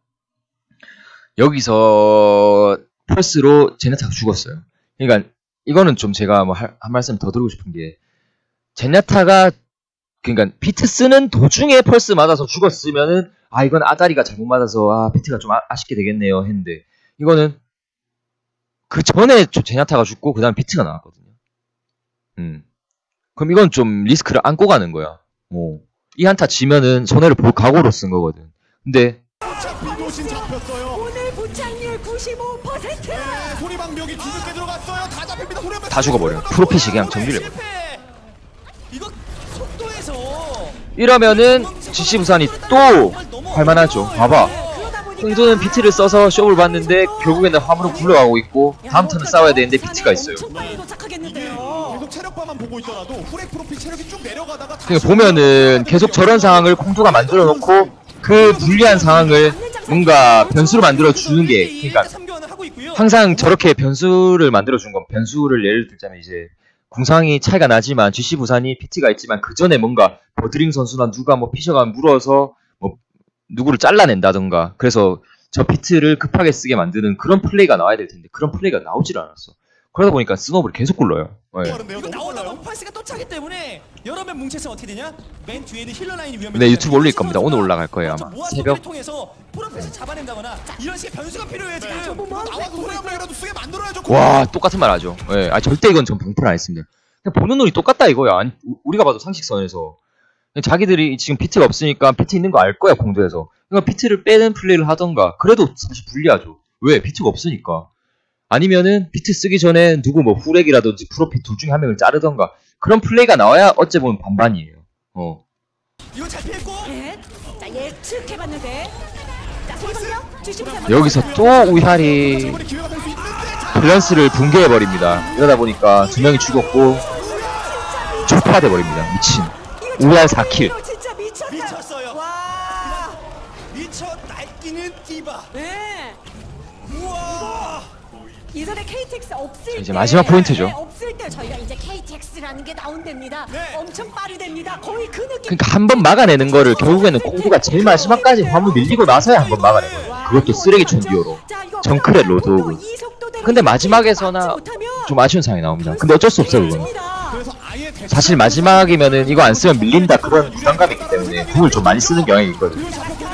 여기서 펄스로 제냐타가 죽었어요. 그러니까 이거는 좀 제가 뭐 한 말씀 더 드리고 싶은 게 제냐타가 그러니까 비트 쓰는 도중에 펄스 맞아서 죽었으면은 아 이건 아다리가 잘못 맞아서 아 비트가 좀 아, 아쉽게 되겠네요 했는데 이거는 그 전에 좀 제냐타가 죽고 그 다음 비트가 나왔거든요. 음. 그럼 이건 좀 리스크를 안고 가는 거야. 뭐. 이 한타 지면은 손해를 볼 각오로 쓴 거거든. 근데 비도신 잡혔어요. 오늘 부착률 구십오 퍼센트. 네, 소리방벽이 뒤늦게 들어갔어요. 다 잡힙니다. 소리방벽 다 죽어버려. 프로핏이 그냥 정비를 해버려. 이거 속도에서 이러면은 지씨 부산이 또 할만하죠. 봐봐. 흥조는 비트를 써서 쇼를 봤는데 결국에는 화물은 굴러가고 있고 다음 턴은 싸워야 되는데 비트가 있어요. 엄청 빨리 이게 도착하겠는데요. 계속 체력바만 보고 있더라도 후렉 프로필 체력이 쭉 내려가다가 그러니까 보면은 계속 저런 상황을 콩두가 만들어 놓고 그 불리한 상황을 뭔가 변수로 만들어 주는 게, 그러니까 항상 저렇게 변수를 만들어 준 건, 변수를 예를 들자면 이제 궁상이 차이가 나지만 지씨 부산이 피티가 있지만 그 전에 뭔가 버드링 선수나 누가 뭐 피셔가 물어서 뭐 누구를 잘라낸다던가, 그래서 저 피트를 급하게 쓰게 만드는 그런 플레이가 나와야 될 텐데 그런 플레이가 나오질 않았어. 그러다 보니까 스노우볼이 계속 굴러요. 네. 이거 나오다 보면 펄스가 또 차기 때문에 여러 명 뭉쳐서 어떻게 되냐? 맨 뒤에는 힐러 라인이 위험해. 네, 유튜브 올릴 겁니다. 오늘 올라갈 거예요, 아마. 새벽. 통해서 프로필을 잡아낸다거나 이런 식의 변수가 필요해요 지금. 나와서 소리방벽이라도 쓰게 만들어야죠. 와, 똑같은 말 하죠. 예, 아, 절대 이건 전 방풀 안 했습니다. 그냥 보는 눈이 똑같다 이거야. 아니, 우- 우리가 봐도 상식선에서. 그냥 자기들이 지금 피트가 없으니까 피트 있는 거 알 거야, 공도에서. 그러니까 피트를 빼는 플레이를 하던가. 그래도 사실 불리하죠. 왜? 피트가 없으니까. 아니면은 비트 쓰기 전에 누구 뭐 후렉이라든지 프로핏 둘 중에 한 명을 자르던가. 그런 플레이가 나와야 어째 보면 반반이에요. 어. 이거 잘 피했고. 예. 자, 예측해봤는데. 자, 소리방벽 주심사. 여기서 또 우얄이 저번에 기회가 될 수 있는데 밸런스를 붕괴해버립니다. 이러다 보니까 두 명이 죽었고 초파가 돼버립니다. 미친. 우얄 사 킬. 진짜 미쳤다. 미쳤어요. 와. 미쳐 날뛰는 디바. 네. 우와. 이전에 케이티엑스 없을 이제 때, 마지막 포인트죠. 네, 없을 때 저희가 이제 케이티엑스라는 게 나온답니다. 네. 엄청 빠르답니다. 거의 그 느낌. 그러니까 한 번 막아내는 거를 결국에는 콩두가 제일 마지막까지 화물 밀리고 나서야 한 번 막아내거든요. 그것도 쓰레기촌 듀오로. 정크렛 로드오그. 근데 마지막에서나 좀 아쉬운 상황이 나옵니다. 근데 어쩔 수 없어요, 그건. 그래서 아예 대처 사실 마지막이면은 이거 안 쓰면 밀린다 그런 부담감이 있기 때문에 궁을 좀 많이 쓰는 경향이 있거든요.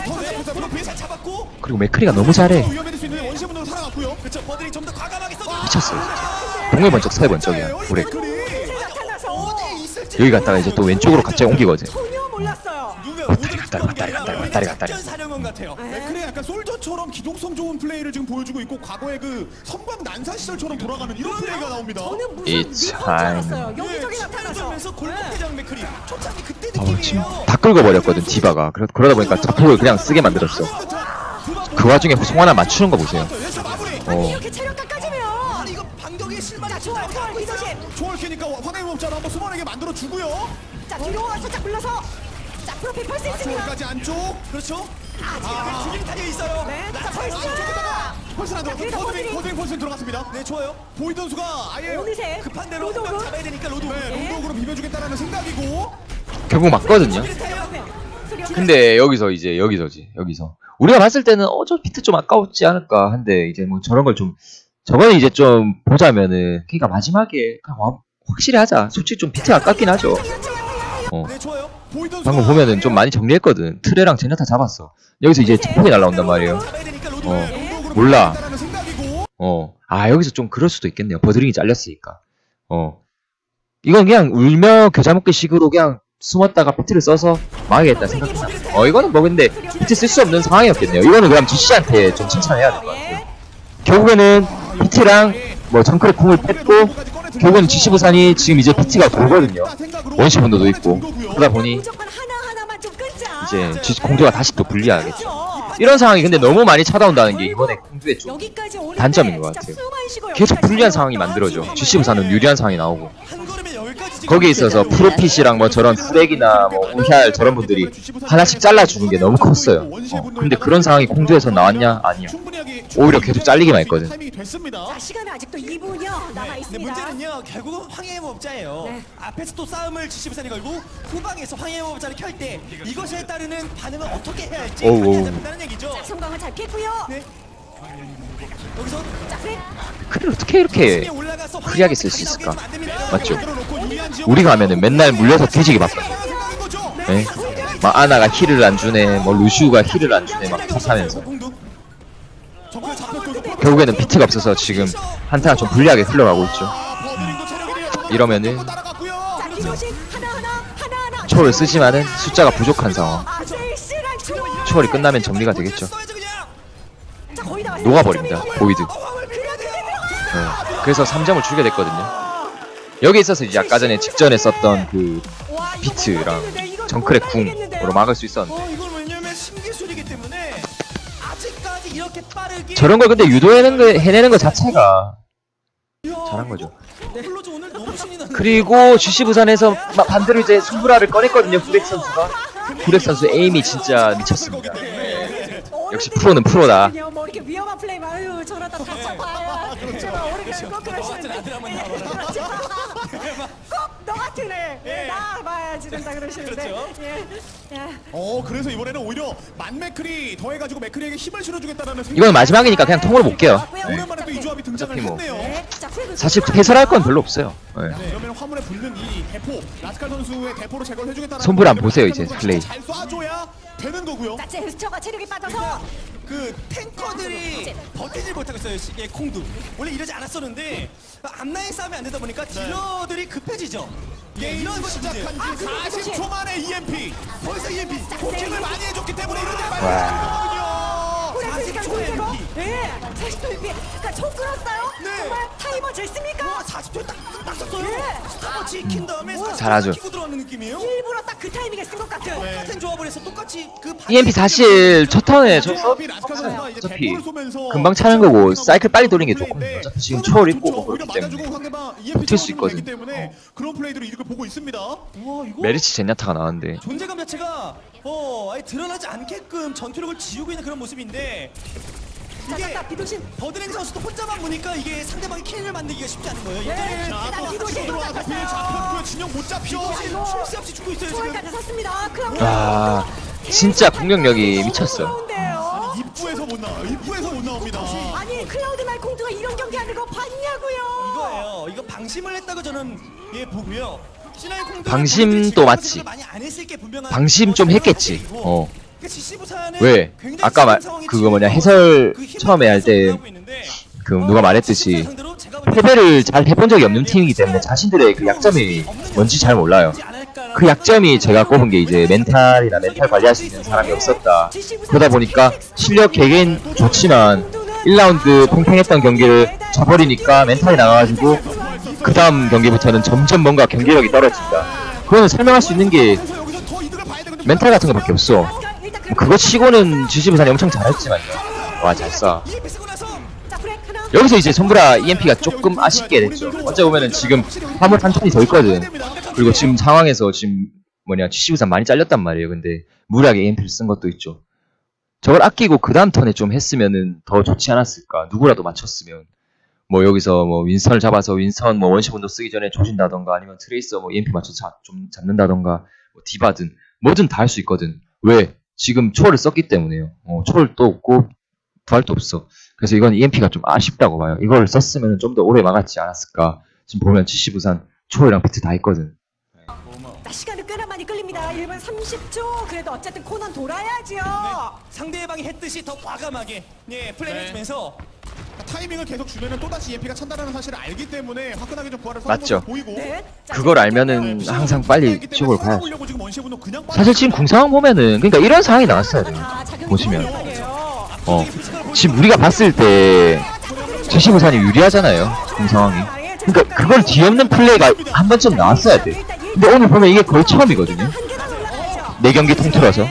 잘 잡았고. 그리고 맥크리가 너무 잘해. 위험해질 수 있는 원시분으로 살아갔고요. 그쵸. 버들이 좀 더 과감하게 써. 미쳤어요, 진짜. 동물 번쩍 새 번쩍이야. 우리 나타나서 여기 갔다가 이제 또 왼쪽으로 갑자기 옮기거든. 전혀 몰랐어요. 왔다리 갔다리 왔다리 갔다리 왔다리 갔다리. 사령원 같아요. 맥크리 약간 솔저처럼 기동성 좋은 플레이를 지금 보여주고 있고 과거의 그 선광 난사 시절처럼 돌아가는 이런 플레이가 나옵니다. 저는 무슨 It's 리본 줄 알았어요. time. 여기저기 나타나서. 면서 골목대장 맥크리. 초창기 그때 어, 지금 느낌이에요. 다 끌고버렸거든, 디바가. 그러, 그러다 보니까 자폭을 그냥 쓰게 만들었어. 그 와중에 송 하나 맞추는 거 보세요. 여기서 마무리. 어. 이렇게 체력 깎아지면. 아니 이거 반격의 실마리. 자, 좋아, 좋아, 이도심. 초월키니까 황해무업자로 한번 수만하게 만들어 주고요. 자, 뒤로 살짝 불러서. 자, 프로필 펄스 있습니다. 초월까지 안쪽. 그렇죠. 아, 지금 줄이 달려 있어요. 네, 자, 펄스. 안쪽에다가 펄스 안 자, 들어갔어. 그래서 포드링 포드링. 포드링 펄스 들어갔습니다. 네, 좋아요. 보이던 수가 아예 어느새 급한 대로 로드오그. 한명 잡아야 되니까 로드. 네, 롱독으로 비벼주겠다라는 생각이고. 결국 맞거든요. 근데 여기서 이제 여기서지 여기서 우리가 봤을 때는 어 저 비트 좀 아까웠지 않을까 한데 이제 뭐 저런 걸 좀 저거는 이제 좀 보자면은 그러니까 마지막에 그냥 와, 확실히 하자. 솔직히 좀 비트 아깝긴 하죠. 어. 네, 좋아요. 보이던 방금 수가 보면은 좀 많이 정리했거든. 트레랑 제냐타 잡았어. 여기서 이제 자폭이 날라온단 말이에요. 잡아야 되니까 로드. 어. 롱독으로 몰라. 비벼주겠다라는 생각이고. 어. 아 여기서 좀 그럴 수도 있겠네요. 버드링이 잘렸으니까. 어. 이건 그냥 울며 겨자 먹기 식으로 그냥 숨었다가 비트를 써서 망하겠다 생각했다. 어 이거는 뭐 근데 비트 쓸 수 없는 상황이었겠네요. 이거는 그럼 지씨한테 좀 칭찬해야 될 것 같아요. 결국에는 비트랑 뭐 정크렛 궁을 뺐고 결국은 지씨 부산이 지금 이제 비트가 돌거든요. 원시 분도도 있고 그러다 보니 무조건 하나하나만 좀 끊자. 이제 지- 공주가 다시 또 불리하겠죠. 그렇죠. 이런 상황이 근데 너무 많이 찾아온다는 게 이번에 공주의 좀 여기까지 오는데 단점인 것 진짜 같아요. 숨을 쉬고 계속 여기까지 불리한 올라왔다. 상황이 만들어져. 지씨 부산은 유리한 상황이 나오고 한 걸음에 여기까지 지금 거기에 있어서 프로핏이랑 뭐 저런 후렉이나 뭐 우얄 저런 분들이 하나씩 잘라주는 게 너무 컸어요. 어, 근데 그런 상황이 공주에서 나왔냐? 아니야. 오히려 계속 잘리기만 했거든. 타이밍이 됐습니다. 자, 시간은 아직도 이 분여 남아 근데 있습니다. 문제는요 결국은 황해무업자예요. 네. 앞에서 또 싸움을 지시부산이 걸고 후방에서 황해무업자를 켤 때 이것에 따르는 반응을 어떻게 해야 할지 오우, 판단이 오우. 잡힌다는 얘기죠. 성광을 잘 피했고요. 네. 여기서 자, 그래. 그를 어떻게 이렇게 중에 올라가서 프리하게 쓸 수 황해무업자 있을까? 나오게 되면 안 됩니다. 맞죠? 우리가 하면은 맨날 물려서 뒤지기 바빠. 예? 막 아나가 힐을 안 주네, 뭐 루시우가 힐을 안 주네, 막 탓하면서. 정글 잡혔고 결국에는 비트가 없어서 지금 한타가 좀 불리하게 흘러가고 있죠. 이러면은 자, 기도신 하나하나 하나하나. 초월을 쓰지만은 숫자가 부족한 상황. 아, 제이씨랑 초월. 초월이 끝나면 정리가 되겠죠. 자, 거의 다 왔어요. 녹아버립니다. 보이드. 그래도 네. 그래서 삼 점을 주게 됐거든요. 여기 있어서 이제 아까 전에 직전에 썼던 그 와, 이거 비트랑 못 살리겠는데, 이거 정크의 못 살리겠는데요? 궁으로 막을 수 있었는데 어 이걸 왜냐면 신기술이기 때문에 아직까지 이렇게 빠르게 저런 걸 근데 유도해내는 거, 해내는 거 자체가 잘한 거죠. 플로즈 오늘 너무 신이 나는 그리고 지씨 부산에서 마- 반대로 이제 승부라를 꺼냈거든요. 후렉 선수가. 후렉 선수 에임이 진짜 미쳤습니다. 역시 프로는 프로다. 그냥 뭐 이렇게 위험한 플레이 아유 저러다 다쳐봐요. 그렇죠. 우리가 꼭 그러시는데. 꼭너 같은 애 예, 나와야지 된다 그러시는데. 그렇죠. 예. 예. 어 그래서 이번에는 오히려 만메크리 더해가지고 맥크리에게 힘을 실어주겠다라는 생각. 이건 마지막이니까 그냥 통으로 볼게요. 네. 오랜만에 또 이 조합이 등장을 어차피 뭐. 했네요. 네. 자, 프레그 사실 해설할 건 별로 없어요. 네. 네, 그러면 화물에 붙는 이 대포 라스칼 선수의 대포로 제거를 해주겠다는 손불 안 보세요, 이제 플레이. 잘 쏴줘야 되는 거고요. 자, 제스처가 체력이 빠져서 그 탱커들이 버티질 못하고 있어요. 예, 콩도 원래 이러지 않았었는데 앞라인 싸움이 안 되다 보니까 딜러들이 급해지죠. 예, 이런 것이 문제예요. 시작한 지 아, 사십 초 만에 이엠피. 벌써 이엠피 포킹을 많이 해줬기 때문에 이런 데 많이 와. 해주거든요. 프레그 사십 초에 제거. 엠피. 예. 사십 초 엠피. 그러니까 총 끌었어요. 네. 정말 타이머 쟀습니까? 사십 초에 딱, 딱 썼어요. 예. 스타버 지킨 다음에 사십 초 잘하죠. 키고 들어가는 느낌이에요. 일부러 딱 그 타이밍에 쓴 것 같은. 똑같은 조합을 해서 똑같이 그 이엠피 사실 첫 턴에 저 조합이 라스칼 선수가 이제 어차피 대포를 쏘면서 금방 차는 거고 사이클 빨리 돌리는 게 플레이인데 좋거든요. 어차피 지금 초월 있고 좋죠. 뭐 오히려 그렇기 맞아주고 때문에 상대방 이엠피 붙을 수 쏘아주면 있거든. 되기 때문에 그런 플레이들을 이렇게 보고 있습니다. 와 이거 메리치 젠야타가 나왔는데 존재감 자체가 어 아예 드러나지 않게끔 전투력을 지우고 있는 그런 모습인데 자, 이게 자, 비도신. 버드랭 선수도 혼자만 보니까 이게 상대방이 킬을 만들기가 쉽지 않은 거예요. 예전에 자, 자, 또 비도신 들어와서 잡혔어요. 빌 잡혔고요. 진영 못 잡혀. 쉴 새 없이 죽고 있어요 지금. 초월까지 샀습니다. 그럼 와 진짜 공격력이 미쳤어. 무서운데요. 입구에서 못 나와요. 입구에서 못 나옵니다. 아니 클라우드 말콩두가 이런 경기 하는 거 봤냐고요. 이거예요. 이거 방심을 했다고 저는 예 보고요. 시나이 콩도 방심도 맞지. 많이 안 했을 게 분명한 방심 좀 했겠지. 어. 그러니까 지씨 부산은 왜? 굉장히 아까 말- 지금 상황이 그거 뭐냐, 지금 해설 그 힘을 처음에 할 때 하고 있는데 그 누가 말했듯이 상대로 제가 볼 때 패배를 잘 해본 적이 없는 팀이기 때문에 자신들의 그 약점이 뭔지 잘 몰라요. 그 약점이 제가 꼽은 게 이제 멘탈이나 멘탈 관리할 수 있는 사람이 없었다. 그러다 보니까 실력 개개인 좋지만 일 라운드 팽팽했던 경기를 져버리니까 멘탈이 나가가지고 그 다음 경기부터는 점점 뭔가 경기력이 떨어진다. 그거는 설명할 수 있는 게 그래서 여기서 더 이득을 봐야 되는데 멘탈 같은 거밖에 없어. 뭐 그거 치고는 지지부산이 엄청 잘했지만요. 와, 잘 쏴. 이엠피 쓰고 나서 자, 브레이크 하나. 여기서 이제 손브라 이엠피가 조금 아쉽게 됐죠. 어째 보면은 지금 화물 한 턴이 더 있거든. 그리고 지금 상황에서 지금 뭐냐 지시부산 많이 잘렸단 말이에요. 근데 무리하게 이엠피를 쓴 것도 있죠. 저걸 아끼고 그 다음 턴에 좀 했으면은 더 좋지 않았을까. 누구라도 맞췄으면 뭐 여기서 뭐 윈스턴을 잡아서 윈스턴 뭐 원시 분도 쓰기 전에 조진다던가 아니면 트레이서 뭐 이엠피 맞춰서 자- 좀 잡는다던가 뭐 디바든 뭐든 다 할 수 있거든. 왜? 지금 초월을 썼기 때문에요. 어, 초월도 없고 부활도 없어. 그래서 이건 이엠피가 좀 아쉽다고 봐요. 이걸 썼으면 좀 더 오래 막았지 않았을까. 지금 보면 지시부산 초월이랑 비트 다 있거든. 자, 시간을 꽤나 많이 끌립니다. 일 분 삼십 초. 그래도 어쨌든 코난 돌아야지요. 상대방이 했듯이 더 과감하게 예 플레이를 네. 해주면서 타이밍을 계속 주면은 또다시 이엠피가 찬다라는 사실을 알기 때문에 화끈하게 좀 부활을 맞죠. 보이고. 네. 자, 그걸 자, 알면은 항상 빨리 쪽으로 가야죠. 지금 원시분도 그냥 사실 지금 궁 상황 보면은 그러니까 이런 상황이 나왔어야 돼요. 다 작용이 보시면. 되는 거예요. 어 지금 우리가 봤을 때 지시부산이 유리하잖아요. 궁 상황이. 그러니까 그걸 뒤엎는 플레이가 한 번쯤 나왔어야 돼. 근데 오늘 보면 이게 거의 처음이거든요. 한 계단 올라가죠. 네 경기 통틀어서.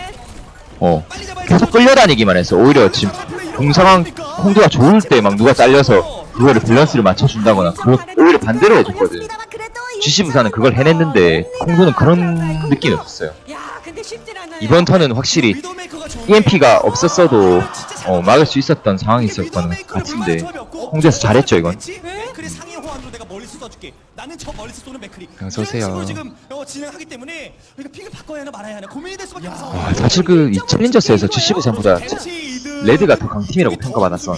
어 계속 끌려다니기만 해서 오히려 지금 궁 상황 홍두가 좋을 때 막 누가 잘려서 그거를 밸런스를 맞춰준다거나 그거 오히려 반대로 해줬거든. 지시부산은 그걸 해냈는데 홍두는 그런 느낌이 없었어요. 야, 근데 쉽진 않아요. 이번 턴은 확실히 위도메이커가 좋은 이엠피가 게, 없었어도 아, 진짜 잘 어, 막을 수 있었던 상황이 있었던 것 같은데 홍두에서 잘했죠 이건. 맥크리 상위 호환으로 내가 멀리서 쏴줄게. 나는 저 멀리서 쏘는 맥크리. 그냥 쏘세요. 이런 식으로 지금 어, 진행하기 때문에 우리가 픽을 바꿔야 하나 말아야 하나 고민이 될 수밖에 없어. 와, 사실 그 이 챌린저스에서 지시부산보다 레드가 더 강팀이라고 평가받았어.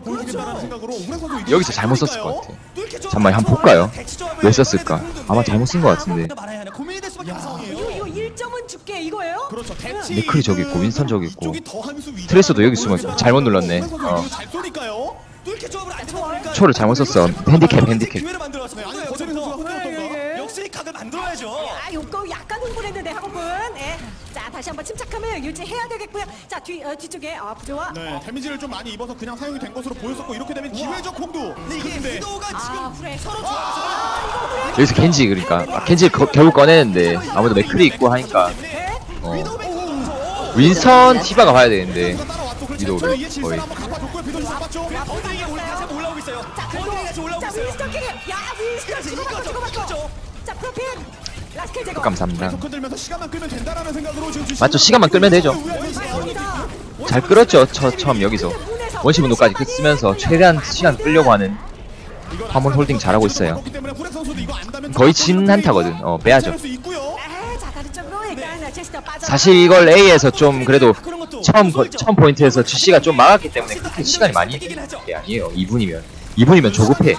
여기서 잘못 썼을 것 같아. 잠깐만, 한번 볼까요? 왜 썼을까? 아마 잘못 쓴 것 같은데. 고민이 될 수밖에 없는 이거 상황이에요. 이거 일 점은 윈스턴 줄게 이거예요? 그렇죠. 대치 맥클이 저기 있고 윈스턴 저기 있고 이쪽이 더한 수 위주라는 트레이서도 여기 있으면 보여줘요. 잘못 눌렀네. 선수 어. 이거 잘 쏘니까요. 또 이렇게 조합을 안 쳐보니까 초를 잘못 썼어. 핸디캡 핸디캡. 기회를 만들어왔어요. 네, 아니 거제리 선수가 흔들었던가. 역시 각을 만들어야죠. 아, 요거 약간 흥분했는데 하고분. 예. 자, 다시 한번 침착함을 유지해야 되겠고요. 자, 뒤 어, 뒤쪽에 아, 부조와. 네, 데미지를 좀 많이 입어서 그냥 사용이 된 것으로 보였었고 이렇게 되면 기회적 공도. 근데 이게 근데 위도가 아, 지금 후레. 서로 아, 이거 후레. 여기서 겐지 그러니까 아, 겐지 거, 결국 꺼내는데 아무래도 맥클이 있고 하니까 네. 어. 위도메이커 윈스턴 디바가 봐야 되는데 따라왔고 그렇죠. 위도우를 이에 질서 거의. 한번 갚아줬고요. 비도시 잡았죠. 버드링이 올라 다시 한번 올라오고 있어요. 자, 그리고 버드링이 다시 올라오고 자, 있어요. 윈스턴 킬이. 야, 윈스턴 그래서 주고받고 이거죠, 주고받고. 이거죠. 자, 프로필. 라스켈 제거. 감사합니다. 계속 흔들면서 시간만 끌면 된다라는 생각으로 지금 주시고 맞죠, 시간만 끌면 되죠. 맞습니다. 잘 끌었죠. 저 처음 여기서 원시 분노까지 쓰면서 최대한 시간 끌려고 하는 화물 홀딩 잘하고 있어요. 거의 진 한타거든. 어 빼야죠. 아, 자, 다른 쪽으로 일단 제스터 빠져. 사실 이걸 A에서 좀 그래도 처음 거, 처음 포인트에서 지씨가 좀 막았기 때문에 그렇게 시간이 많이 게 아니에요. 이 분이면 이 분이면 조급해.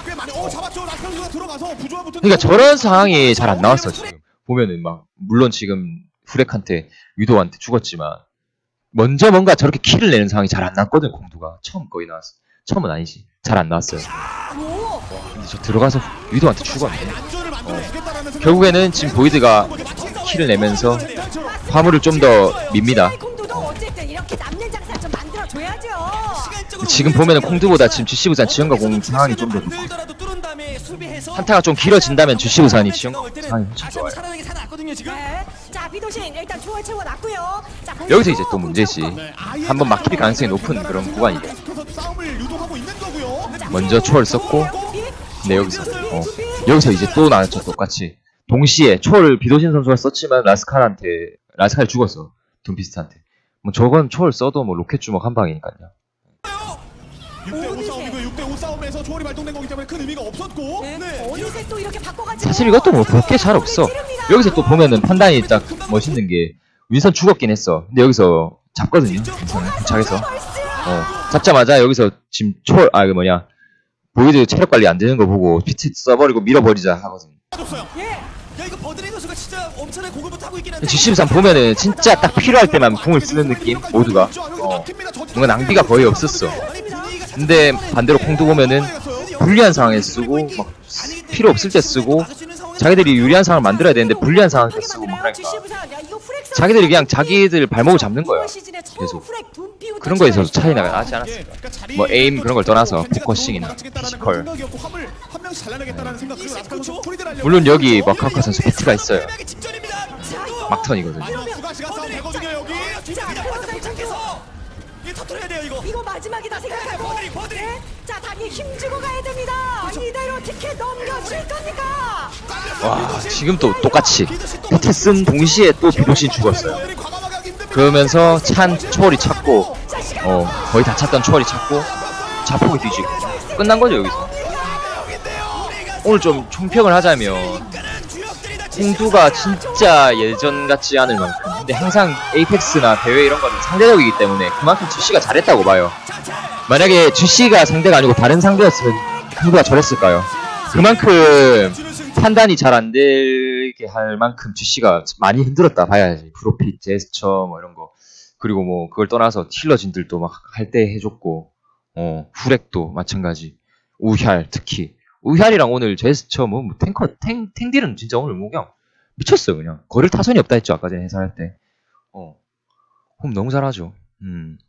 그러니까 저런 상황이 잘 안 나왔어 지금. 보면은 막 물론 지금 후렉한테 위도한테 죽었지만 먼저 뭔가 저렇게 킬을 내는 상황이 잘 안 났거든. 공두가 처음 거의 나왔어. 처음은 아니지. 잘 안 나왔어요. 오. 근데 저 들어가서 위도한테 죽었네. 어. 결국에는 지금 보이드가 킬을 내면서 화물을 좀 더 밉니다. 공도도 어쨌든 이렇게 남는 장사 좀 만들어 줘야죠. 지금 보면은 콩두보다 지금 주시부산 지원과 공 상황이 좀 더 좋고 한타가 좀 길어진다면 주시부산이 지원과 공 상황이 훨씬 좋아요. 살아나게 살아났거든요 지금. 네. 자, 비도신 일단 초월 채워놨고요. 자, 여기서 이제 또 문제지. 한번 막힐 가능성이 높은 그런 구간이죠. 먼저 초월 썼고 근데 여기서 어 여기서 이제 또 나왔죠. 똑같이 동시에 초월을 비도신 선수가 썼지만 라스칼한테 라스칼 죽었어. 둠피스트한테. 뭐 저건 초월 써도 뭐 로켓 주먹 한 방이니까요. 육 대 오 싸움이고 육 대 오 싸움에서 초월이 발동된 거기 때문에 큰 의미가 없었고. 네. 어느새 또 이렇게 바꿔가지고. 사실 이것도 뭐 볼 게 잘 없어. 여기서 또 보면은 판단이 딱 멋있는 게 윈선 죽었긴 했어. 근데 여기서 잡거든요. 윈선을 도착해서 어 잡자마자 여기서 지금 초월 아 그 뭐냐 보이드 체력 관리 안 되는 거 보고 피트 써버리고 밀어버리자 하거든. 예. 야 이거 버드링 선수가 진짜 엄청나게 공격부터 하고 있긴 한데. 지심산 보면은 진짜 딱 필요할 때만 궁을 쓰는 느낌 모두가 어 뭔가 낭비가 거의 없었어. 근데 반대로 콩도 보면은 불리한 상황에 쓰고 막 필요 없을 때 쓰고 자기들이 유리한 상황을 만들어야 되는데 불리한 상황에 쓰고 막 그러니까 자기들이 그냥 자기들 발목을 잡는 거야. 계속 그런 거에 있어서 차이가 나지 않았을까. 뭐 에임 그런 걸 떠나서 포커싱이나 피지컬. 물론 여기 마카카 선수 배트가 있어요. 막턴이거든요. 터트려야 돼요 이거. 이거 마지막이다 생각하고. 버드링, 버드링. 네. 자, 다니 힘주고 가야 됩니다. 이대로 티켓 넘겨줄 겁니까? 와 지금 또 똑같이 배트 쓴 동시에 또 비도신 죽었어요. 그러면서 찬 초월이 찼고 어 거의 다 찼던 초월이 찼고 자폭이 뒤지고 끝난 거죠 여기서. 오늘 좀 총평을 하자면 콩두가 진짜 예전 같지 않을 만큼 근데 항상 에이펙스나 대회 이런 거는 상대적이기 때문에 그만큼 주씨가 잘했다고 봐요. 만약에 주씨가 상대가 아니고 다른 상대였으면 콩두가 저랬을까요? 그만큼 판단이 잘 안 되게 할 만큼 주씨가 많이 힘들었다 봐야지. 프로핏, 제스처 뭐 이런 거 그리고 뭐 그걸 떠나서 틸러진들도 막 할 때 해줬고 어 후렉도 마찬가지. 우얄 특히 우얄이랑 오늘 제스처 뭐, 뭐 탱커 탱 탱딜은 진짜 오늘 뭐 그냥 미쳤어. 그냥 거릴 타선이 없다 했죠 아까 전에 해설할 때. 어 홈 너무 잘하죠. 음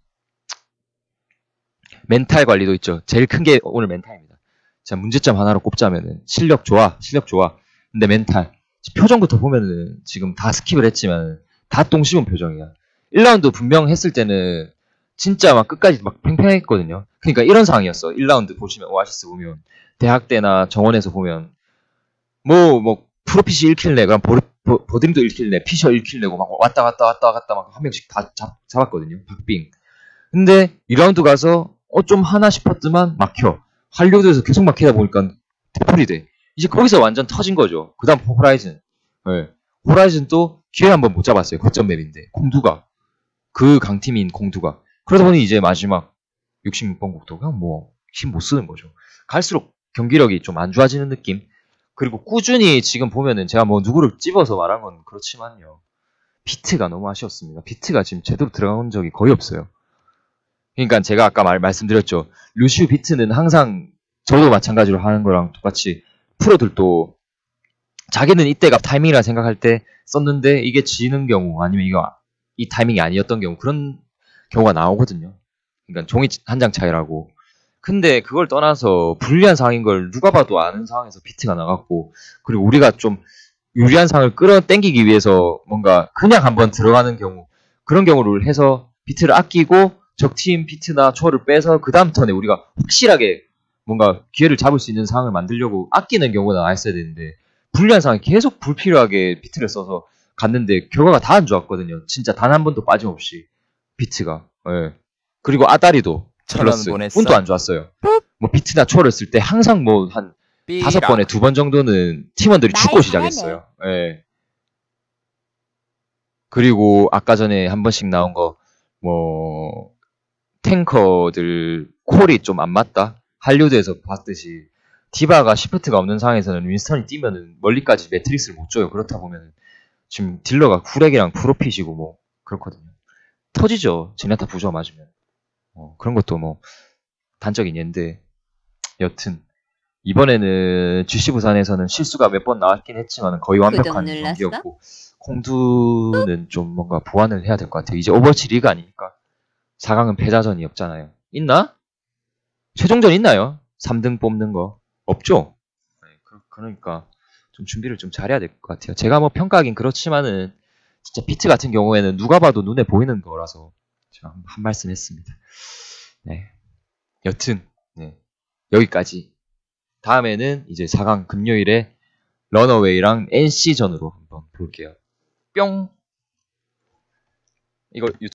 멘탈 관리도 있죠. 제일 큰 게 오늘 멘탈입니다. 자 문제점 하나로 꼽자면은 실력 좋아 실력 좋아 근데 멘탈 표정부터 보면은 지금 다 스킵을 했지만 다 똥 씹은 표정이야. 일 라운드 분명 했을 때는 진짜 막 끝까지 막 팽팽했거든요. 그러니까 이런 상황이었어. 일 라운드 보시면 오아시스 보면 대학 때나 정원에서 보면 뭐 뭐 프로핏이 일 킬 내 그럼 보, 보, 버드림도 일 킬 내 피셔 일 킬 내고 막 왔다 갔다 왔다 갔다 막 한 명씩 다 잡, 잡았거든요. 박빙. 근데 이 라운드 가서 어 좀 하나 싶었지만 막혀. 할리우드에서 계속 막히다 보니까 대풀이 돼. 이제 거기서 완전 터진 거죠. 그 다음 호라이즌. 네. 호라이즌 또 기회 한번 못 잡았어요. 거점 맵인데. 콩두가. 그 강팀인 콩두가. 그러다 보니 이제 마지막 육십육 번 국도 그냥 뭐 힘 못 쓰는 거죠. 갈수록 경기력이 좀 안 좋아지는 느낌. 그리고 꾸준히 지금 보면은 제가 뭐 누구를 찝어서 말한 건 그렇지만요. 비트가 너무 아쉬웠습니다. 비트가 지금 제대로 들어간 적이 거의 없어요. 그러니까 제가 아까 말, 말씀드렸죠. 루시우 비트는 항상 저도 마찬가지로 하는 거랑 똑같이 프로들도 자기는 이때가 타이밍이라 생각할 때 썼는데 이게 지는 경우 아니면 이거 이 타이밍이 아니었던 경우 그런 경우가 나오거든요. 그러니까 종이 한 장 차이라고. 근데 그걸 떠나서 불리한 상황인 걸 누가 봐도 아는 상황에서 비트가 나갔고 그리고 우리가 좀 유리한 상을 끌어당기기 위해서 뭔가 그냥 한번 들어가는 경우 그런 경우를 해서 비트를 아끼고 적팀 비트나 초를 빼서 그 다음 턴에 우리가 확실하게 뭔가 기회를 잡을 수 있는 상황을 만들려고 아끼는 경우가 나왔어야 되는데 불리한 상황에 계속 불필요하게 비트를 써서 갔는데 결과가 다 안 좋았거든요. 진짜 단 한 번도 빠짐없이 비트가. 예. 그리고 아다리도 플러스 운도 안 좋았어요. 뭐 비트나 초를 쓸 때 항상 뭐 한 다섯 번에 두 번 정도는 팀원들이 죽고 시작했어요. 예. 그리고 아까 전에 한 번씩 나온 거 뭐 탱커들 콜이 좀 안 맞다. 할리우드에서 봤듯이 디바가 시프트가 없는 상황에서는 윈스턴이 뛰면은 멀리까지 매트릭스를 못 줘요. 그렇다 보면 지금 딜러가 쿠렉이랑 프로핏이고 뭐 그렇거든요. 터지죠. 제네타 부조 맞으면. 어, 그런 것도 뭐 단적인 예인데 여튼 이번에는 지씨 부산에서는 실수가 몇 번 나왔긴 했지만 거의 완벽한 경기였고 콩두는 좀 뭔가 보완을 해야 될 것 같아요. 이제 오버워치 리그 아니니까 사 강은 패자전이 없잖아요. 있나? 최종전 있나요? 삼 등 뽑는 거 없죠? 네, 그, 그러니까 좀 준비를 좀 잘해야 될 것 같아요. 제가 뭐 평가하긴 그렇지만은 진짜 비트 같은 경우에는 누가 봐도 눈에 보이는 거라서 제가 한, 한 말씀 했습니다. 네. 여튼 네. 여기까지. 다음에는 이제 사 강 금요일에 런어웨이랑 엔씨전으로 한번 볼게요. 뿅. 이거 유튜브